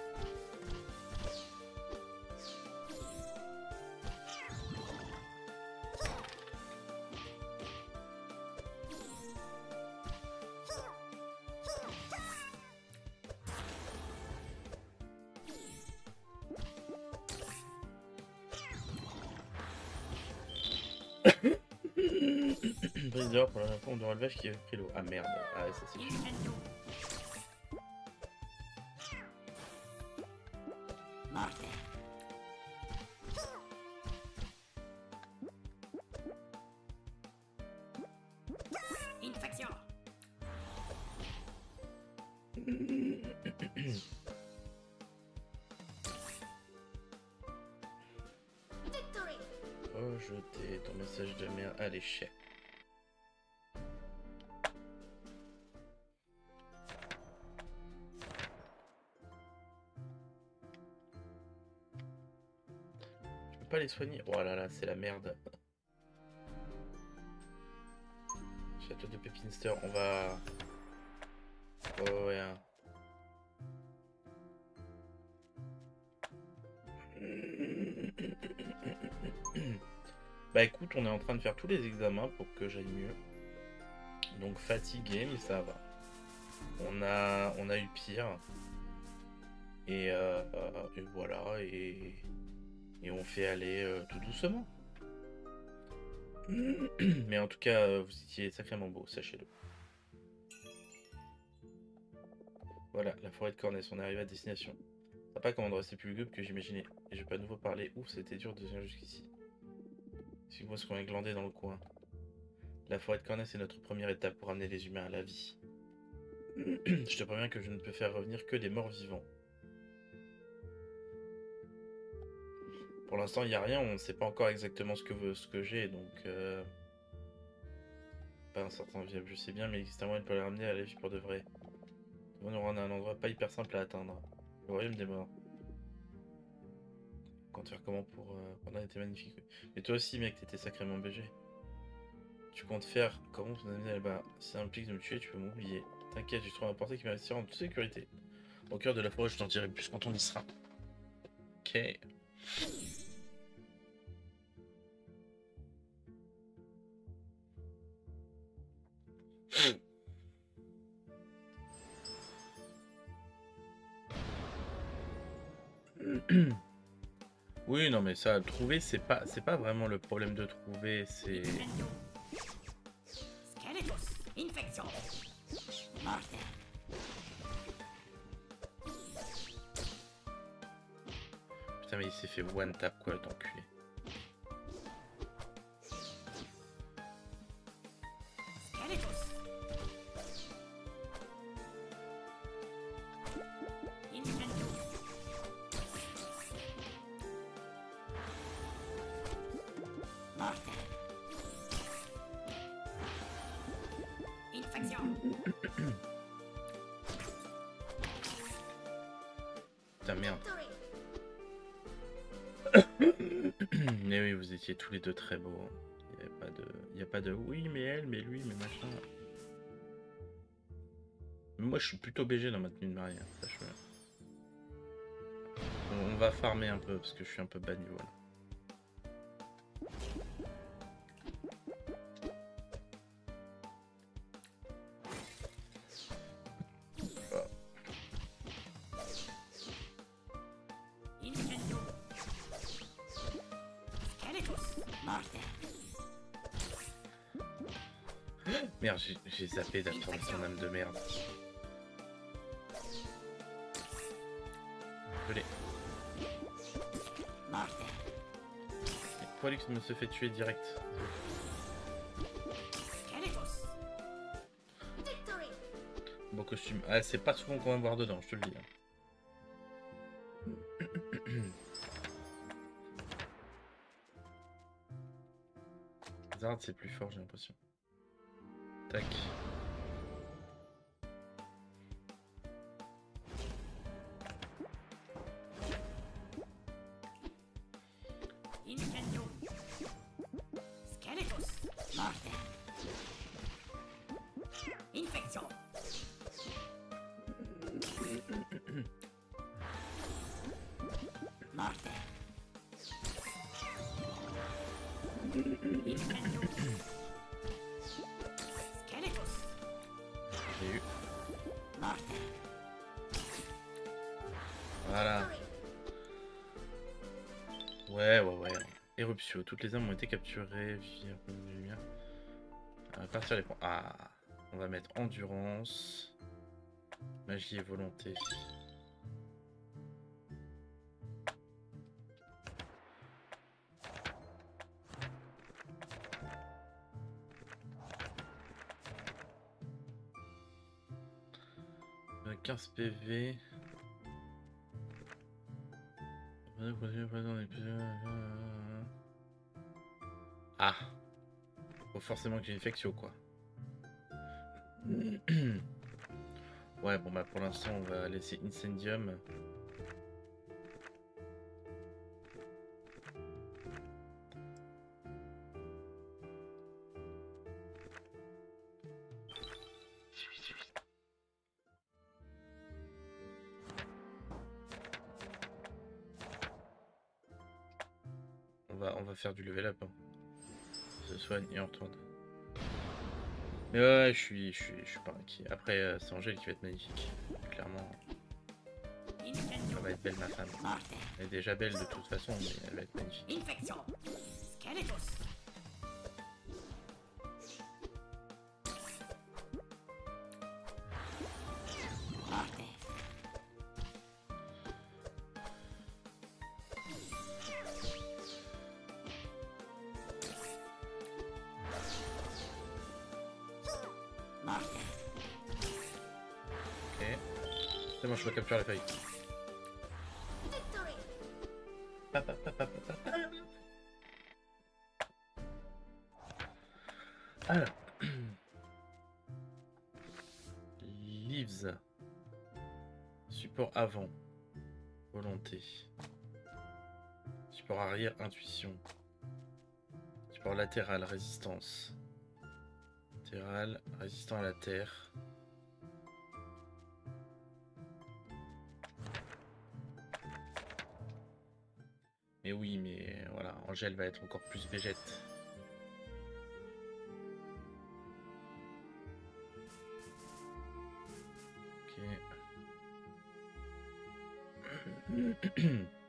Brise dehors pour la réponse de relevage qui a pris l'eau. Ah merde, ah ouais, ça c'est chiant.
Incendio. Morte. Infection. Victory.
Oh, jeter ton message de merde à l'échec. Je peux pas les soigner. Oh là là, c'est la merde. Château de Pépinster, on va... Oh ouais. Hein. Bah écoute, on est en train de faire tous les examens pour que j'aille mieux. Donc fatigué, mais ça va. On a, on a eu pire. Et, euh, et voilà, et, et on fait aller euh, tout doucement. Mais en tout cas, vous étiez sacrément beau, sachez-le. Voilà, la forêt de Cornès, on est arrivé à destination. Ça pas comment de rester plus lugubre que j'imaginais. Et je vais pas à nouveau parler. Ouf, c'était dur de venir jusqu'ici. Excuse-moi ce qu'on a glandé dans le coin. La forêt de Cornès est notre première étape pour amener les humains à la vie. Je te préviens que je ne peux faire revenir que des morts vivants. Pour l'instant, il n'y a rien, on ne sait pas encore exactement ce que, ce que j'ai, donc... Euh... Pas un certain viable, je sais bien, mais il existe un moyen de les ramener à la vie pour de vrai. On nous rendre à un endroit pas hyper simple à atteindre. Le royaume des morts. Compte faire comment pour... Euh... Pendant était magnifique. Et toi aussi, mec, t'étais sacrément B G. Tu comptes faire comment pour nous amener là-bas? Si ça implique de me tuer, tu peux m'oublier. T'inquiète, je trouve un portail qui me restera en toute sécurité. Au cœur de la forêt, je t'en dirai plus quand on y sera. Ok. Oui, non, mais ça, trouver, c'est pas, c'est pas vraiment le problème de trouver, c'est...
Skeletos. Infection. Morte.
Putain, mais il s'est fait one tap, quoi, l'enculé.
Skeletos. Incendio. Morte. Infection.
Putain, merde. Mais oui, vous étiez tous les deux très beaux. Il n'y a pas de... Il y a pas de... Oui, mais elle, mais lui, mais machin. Mais moi, je suis plutôt B G dans ma tenue de mariage. Sache-le. On, on va farmer un peu, parce que je suis un peu bas niveau, là.
Incendio. Skeletos. Morte.
Merde, j'ai- j'ai zappé d'absorber son âme de merde. Je l'ai. Poilux me se fait tuer direct. Beau costume. Ah, c'est pas souvent qu'on va me voir dedans, je te le dis. Zard, c'est plus fort, j'ai l'impression. Tac.
Incendio. Skeletos. Morte. Infection. Morte. Incendio. Skeletos.
J'ai eu.
Morte.
Voilà. Ouais, ouais, ouais. Éruption. Toutes les âmes ont été capturées via la lumière. À partir des points. Ah. On va mettre endurance. Magie et volonté. quinze P V. Ah. Faut forcément que j'ai une infection quoi. Ouais bon bah pour l'instant on va laisser Incendium. On va, on va faire du level up. Hein. Se soigne et on retourne. Mais ouais, je suis, je suis, je suis pas inquiet. Après, euh, c'est Angèle qui va être magnifique. Clairement. Elle va être belle, ma femme. Elle est déjà belle de toute façon, mais elle va être magnifique.
Infection. Skeletos. Morte. Morte.
Ok. C'est bon, je peux capturer la feuille. Pa, pa, pa, pa, pa, pa. Alors. Leaves. Support avant. Volonté. Support arrière, intuition. Support latéral, résistance. Latéral, résistant à la terre. Mais oui, mais voilà, Angèle va être encore plus végète. Ok.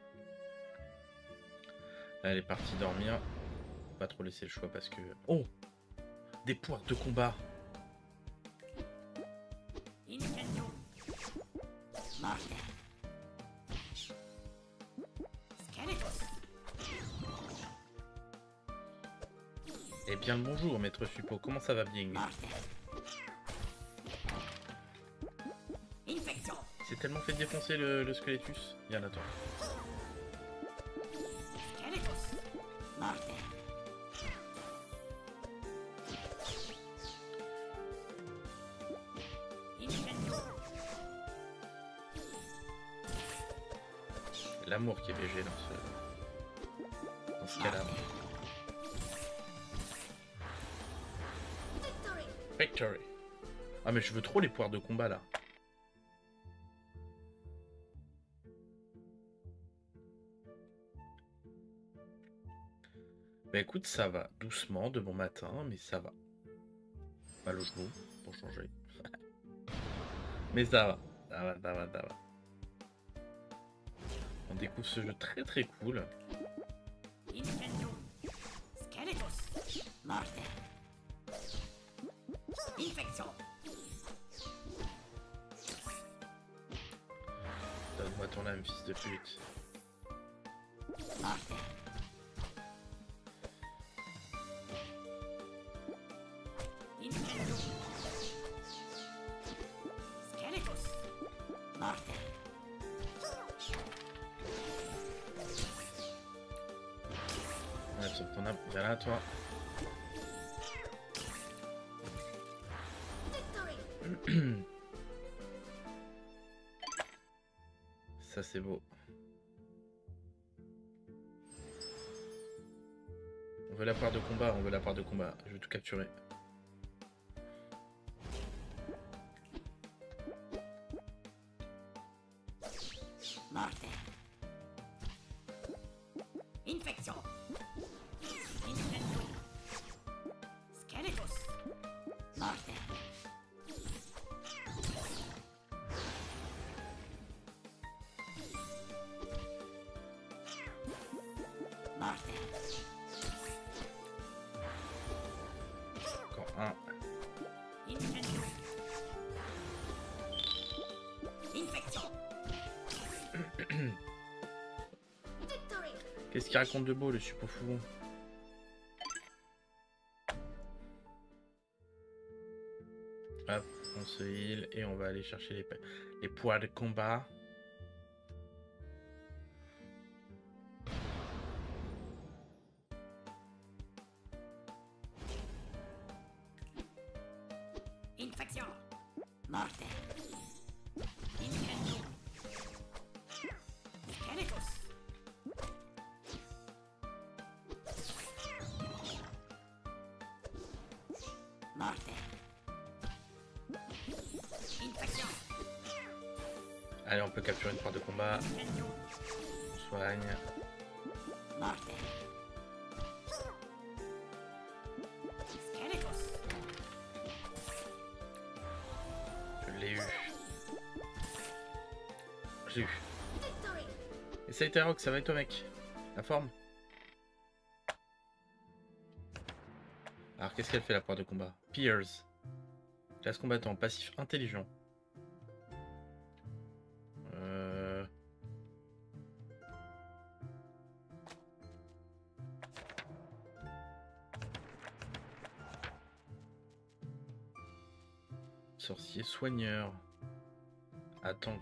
Elle est partie dormir. Pas trop laisser le choix parce que... Oh! Des poires de combat!
Incendio. Morte. Skeletos.
Eh bien le bonjour, maître Suppo, comment ça va bien?
Morte. Infection.
C'est tellement fait défoncer le, le Squeletus. Viens là, toi.
Skeletos. Morte. Incendio.
L'amour qui est végé dans ce... Dans ce cas-là. Victory. Ah mais je veux trop les poires de combat là. Bah écoute, ça va. Doucement, de bon matin, mais ça va. Mal au genou, pour changer. Mais ça va. Ça va, ça va, ça va. On découvre ce jeu très très cool.
Incendio. Skeletos. Morte. Infection.
Donne-moi ton âme, fils de pute.
Mortel. Incendio. Skeletos. Mortel.
On absorbe ton âme. Viens là, toi. Ça, c'est beau. On veut la part de combat, on veut la part de combat. Je veux tout capturer.
Mortel. Infection. Incendio. Skeletos. Mortel. Mortel.
Encore un.
Incendio. Infection. Victory.
Qu'est-ce qu'il raconte de beau, le suppôt fou? Hop, on se heal et on va aller chercher les, les poids de combat.
Infection. Mortel. Incendio. Skeletos. Mortel. Infection.
Allez, on peut capturer une part de combat.
Incendio.
On soigne.
Mortel. Skeletos.
Je l'ai eu. Je l'ai eu.
Victory.
Et ça a été Rock, ça va et toi, mec? La forme? Alors, qu'est-ce qu'elle fait, la part de combat? Pierce. Classe combattant, passif intelligent. Euh... Sorcier soigneur. Ah, tank.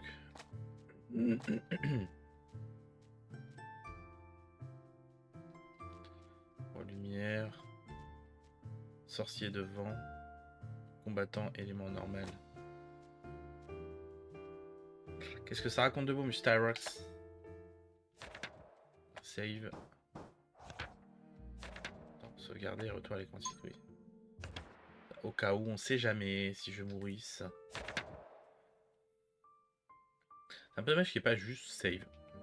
Bon, lumière. Sorcier de vent. Combattant élément normal. Qu'est-ce que ça raconte de beau, monsieur Tyrox? Save. Attends, sauvegarder, retour à l'écran titre, oui. Au cas où, on sait jamais si je mourisse. C'est un peu dommage qu'il n'y ait pas juste save.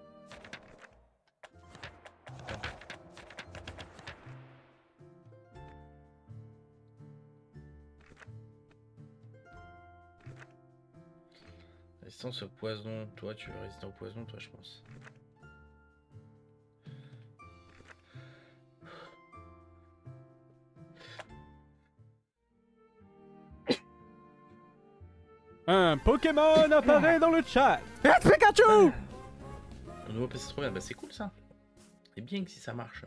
Résistance au poison. Toi, tu veux résister au poison, toi, je pense.
Un Pokémon apparaît dans le chat. It's Pikachu!
Le nouveau P C trop bien, bah c'est cool ça. C'est bien que si ça marche.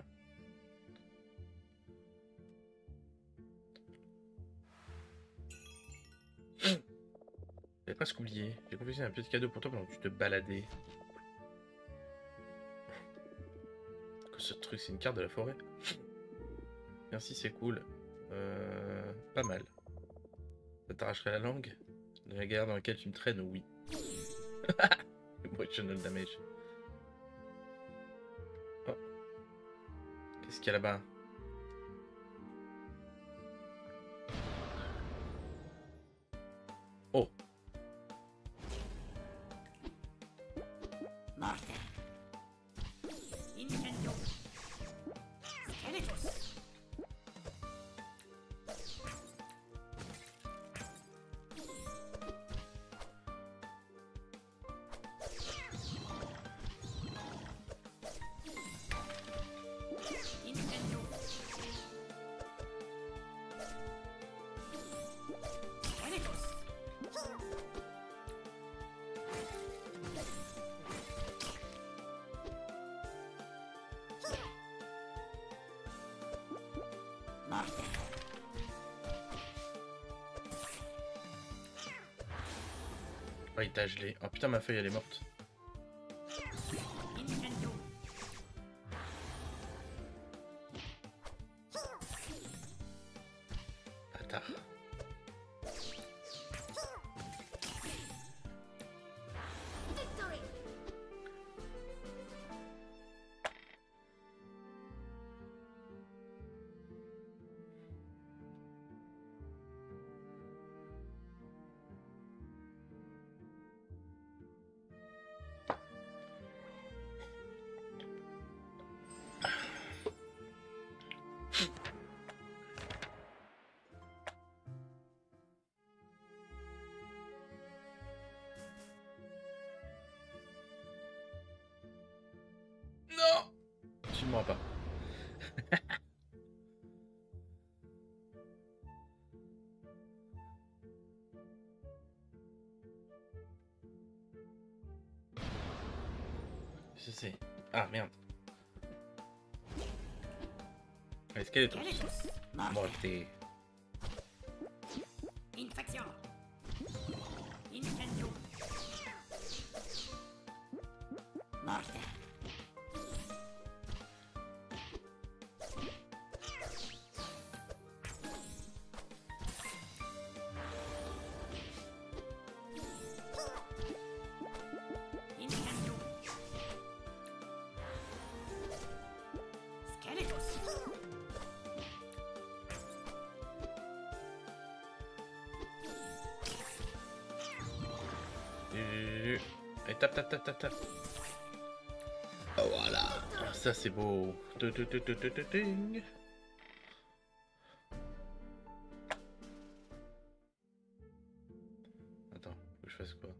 J'avais presque oublié. J'ai confectionné un petit cadeau pour toi pendant que tu te baladais. Que ce truc, c'est une carte de la forêt. Merci, c'est cool. Euh, pas mal. Ça t'arracherait la langue? De la guerre dans laquelle tu me traînes, oui. Emotional damage. Oh. Qu'est-ce qu'il y a là-bas? Oh.
Mortel. Incendio. Skeletos. Incendio. Morte.
Oh, il t'a gelé. Oh putain, ma feuille elle est morte.
Incendio.
Bâtard.
Victory.
Non! Tu ne mens pas. Je sais. Ah merde. Est-ce qu'elle est tous?
Skeletus. Morte.
Morté.
Infection. Incendio. Morte. Incendio. Skeletus.
Euh, Et tape, tape, tape, tape, tape. Oh, voilà. Ah, ça c'est beau. Tu, tu, tu, tu, tu, tu, ting. Attends, faut que je fasse quoi?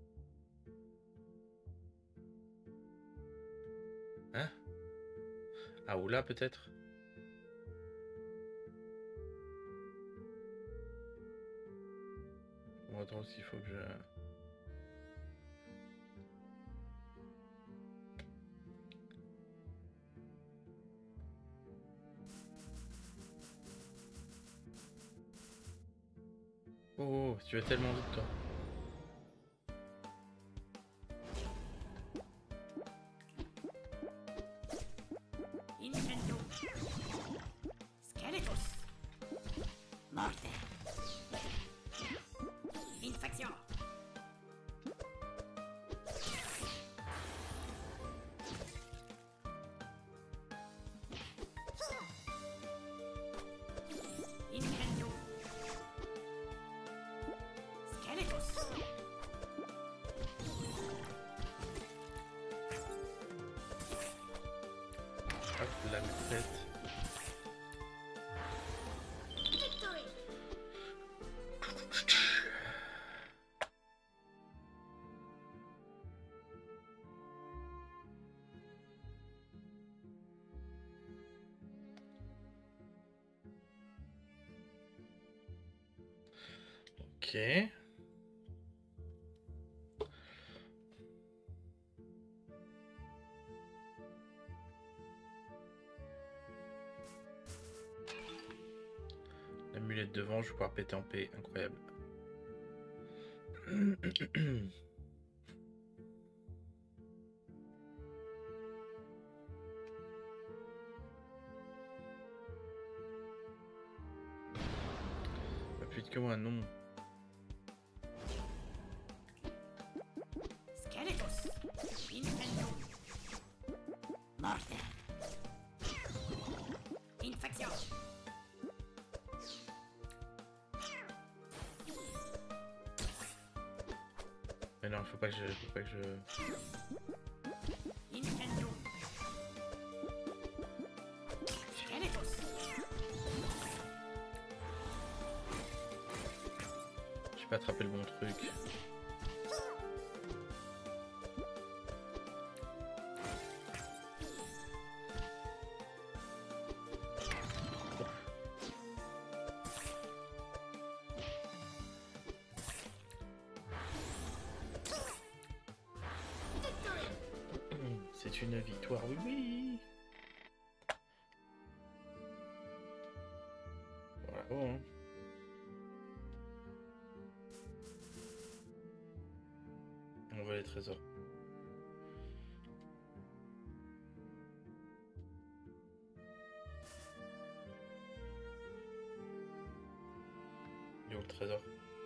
Hein? Ah, ou là peut-être? Bon, attends, s'il faut que je... Oh, tu vas tellement vite toi.
Incendio. Skeletus. Morte. Infection. Incendio. Skeletus.
Hop, la tête.
Victory.
Ok. L'amulette devant, je vais pouvoir péter en paix, incroyable. Pas plus vite que moi, non.
Skeletus. Incendio. Morte. Infection.
Mais non, faut pas que je... Faut pas que je...
Incendio. Skeletus.
J'ai pas attrapé le bon truc. C'est une victoire, oui, oui. Bravo, hein. On voit les trésors. Il est où le trésor?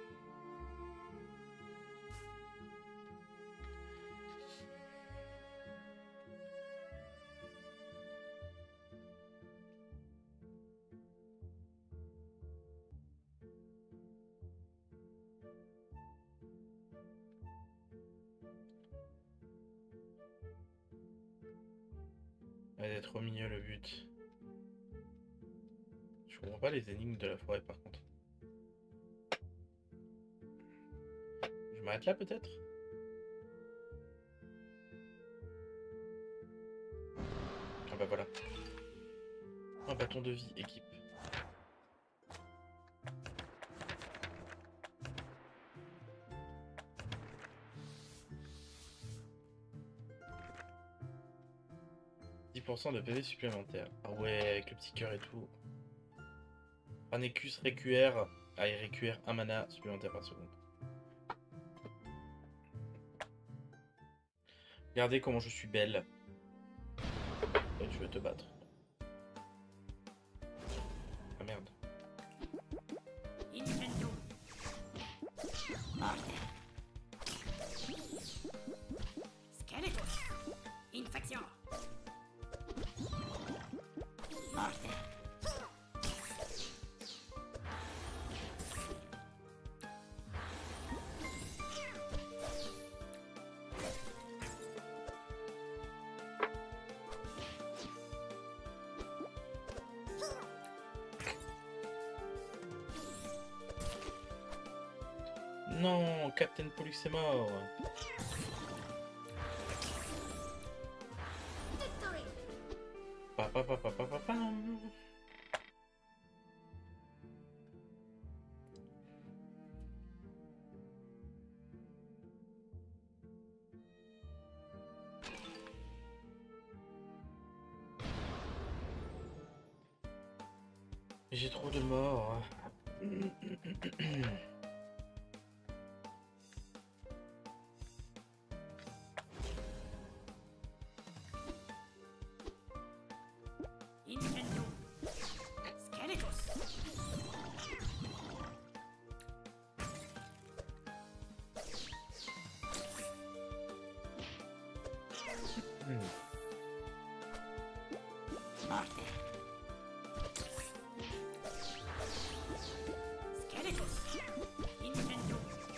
Elle est trop mignonne le but. Je comprends pas les énigmes de la forêt par contre. Je m'arrête là peut-être? Ah bah voilà. Un bâton de vie, équipe. dix pour cent de P V supplémentaire. Ah ouais, avec le petit cœur et tout. Panécus récupère. Ah, il récupère un mana supplémentaire par seconde. Regardez comment je suis belle. Et tu veux te battre. Ah merde.
Incendio. Morte. Skeletos. Infection. Morte.
Non, Captain Pollux est mort.
Victory.
Pa, pa, pa, pa, pa, pa, pam. J'ai trop de morts.
Incendio. Skeletos.
Hmm.
Morte. Skeletos. Incendio.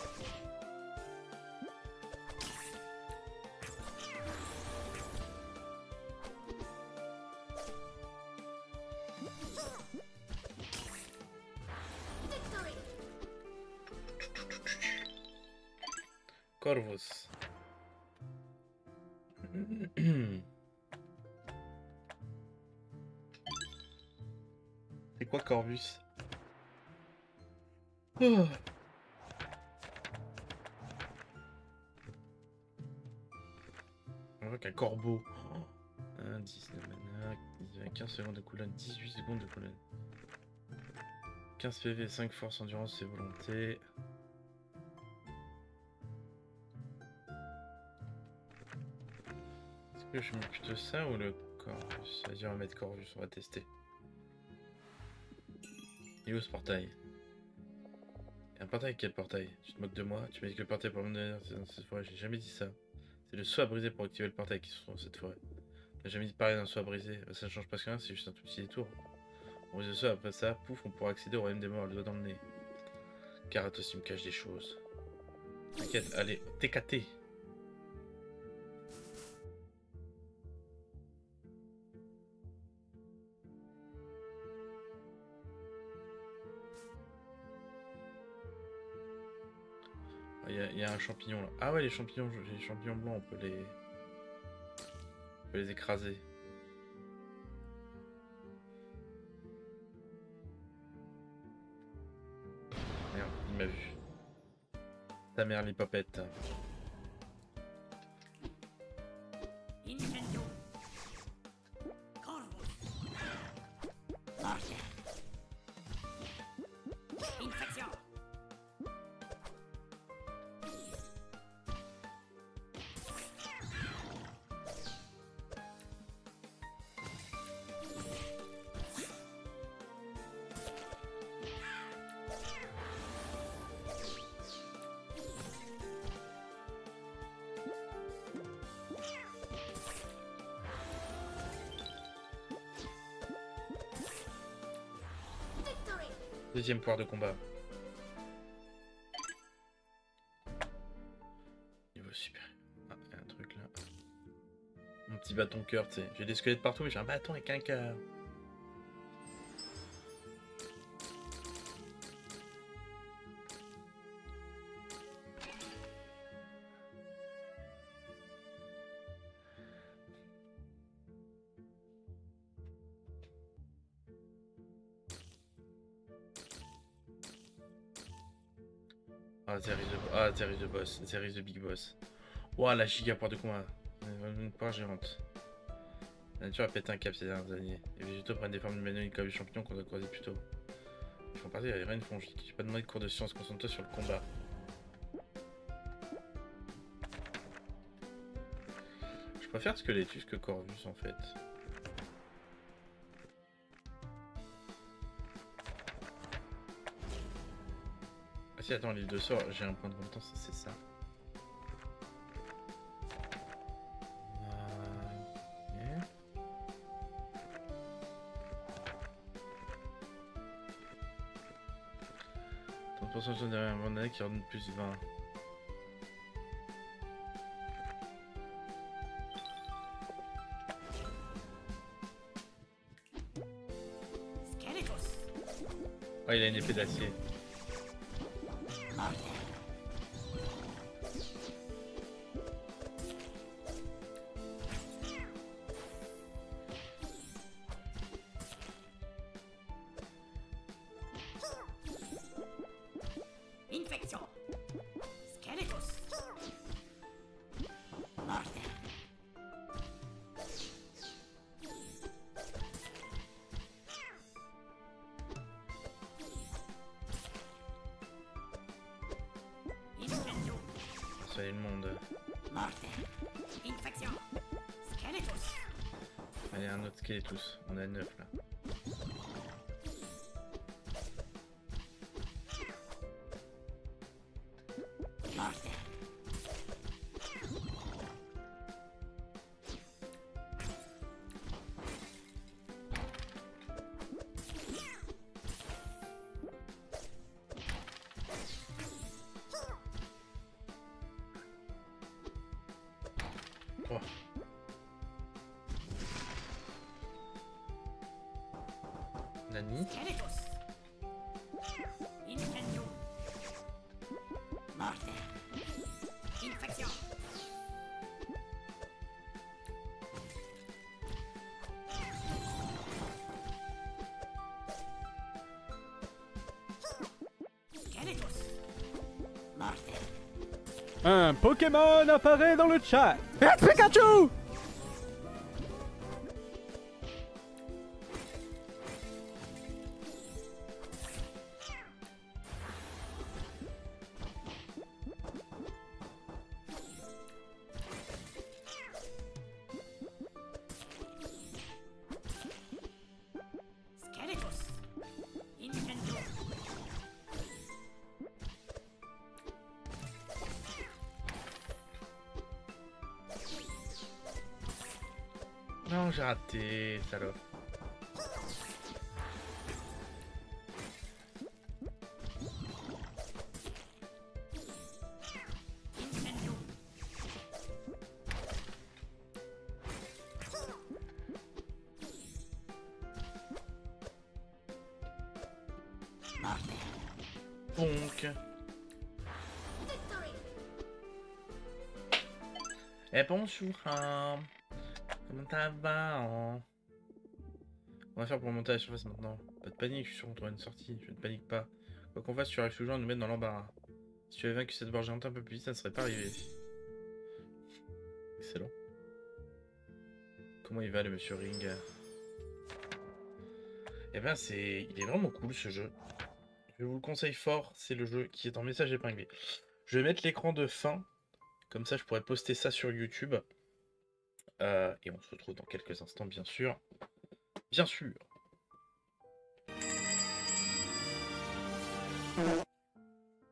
Victory.
Corvus. C'est quoi Corvus? Oh. On voit qu'un corbeau. un, dix de mana, quinze secondes de cooldown, dix-huit secondes de cooldown. quinze P V, cinq force, endurance et volonté. Est-ce que je mets plutôt ça ou le Corvus? Vas-y, on va mettre Corvus, on va tester. Il est où ce portail? Un portail? Quel portail? Tu te moques de moi? Tu m'as dit que le portail pour me dans cette forêt, j'ai jamais dit ça. C'est le saut à briser pour activer le portail qui se trouve dans cette forêt. J'ai jamais dit pareil d'un saut à briser. Ça ne change pas ce qu'il y a, c'est juste un tout petit détour. On brise le saut, après ça, pouf, on pourra accéder au royaume des morts, le doigt dans le nez. Karat aussi me cache des choses. T'inquiète, allez, T K T. Il y, a, il y a un champignon là. Ah ouais, les champignons, les champignons blancs, on peut les, on peut les écraser. Merde, il m'a vu. Ta mère l'hypopète.
Incendio. Corvus. Morte.
Deuxième poire de combat. Niveau super. Ah, il y a un truc là. Mon petit bâton cœur, tu sais. J'ai des squelettes partout, mais j'ai un bâton avec un cœur. Ah, there is the, ah, there is the boss. There is the big boss. Ouah, la giga poire de combat. Une poire géante. La nature a pété un cap ces dernières années. Les végétaux prennent des formes humanoïdes comme les champignons qu'on a croisés plus tôt. Ils font partie de la reine fongique. J'ai pas demandé de cours de science, concentre-toi sur le combat. Je préfère Squeletus que Corvus en fait. Ah si, attends, l'île de sort, j'ai un point de compétence, c'est ça. Euh... trente pour cent derrière un bandana qui redonne plus vingt. Oh, il a une épée d'acier.
Infection. Skeletus. Morte. Incendio.
Ça est le monde.
Morte. Infection. Skeletus.
Allez, un autre Skeletus. On a neuf là.
Morte.
Oh. Nani?
Skeletus. Incendio. Morte. Infection. Skeletus. Morte.
Un Pokémon apparaît dans le chat. It's Pikachu!
Skeletus. Incendio.
Non, j'ai raté, salope.
Incendio. Morte.
Donc. Eh bonjour, hein. Comment ça va, hein? On va faire pour monter à la surface maintenant. Pas de panique, je suis sûr qu'on trouvera une sortie. Je ne panique pas. Quoi qu'on fasse, tu arrives toujours à nous mettre dans l'embarras. Si tu avais vaincu cette barre géante un peu plus vite, ça ne serait pas arrivé. Excellent. Comment il va, le monsieur Ring? Eh ben, c'est... il est vraiment cool, ce jeu. Je vous le conseille fort, c'est le jeu qui est en message épinglé. Je vais mettre l'écran de fin. Comme ça, je pourrais poster ça sur YouTube. Euh, et on se retrouve dans quelques instants, bien sûr. Bien sûr.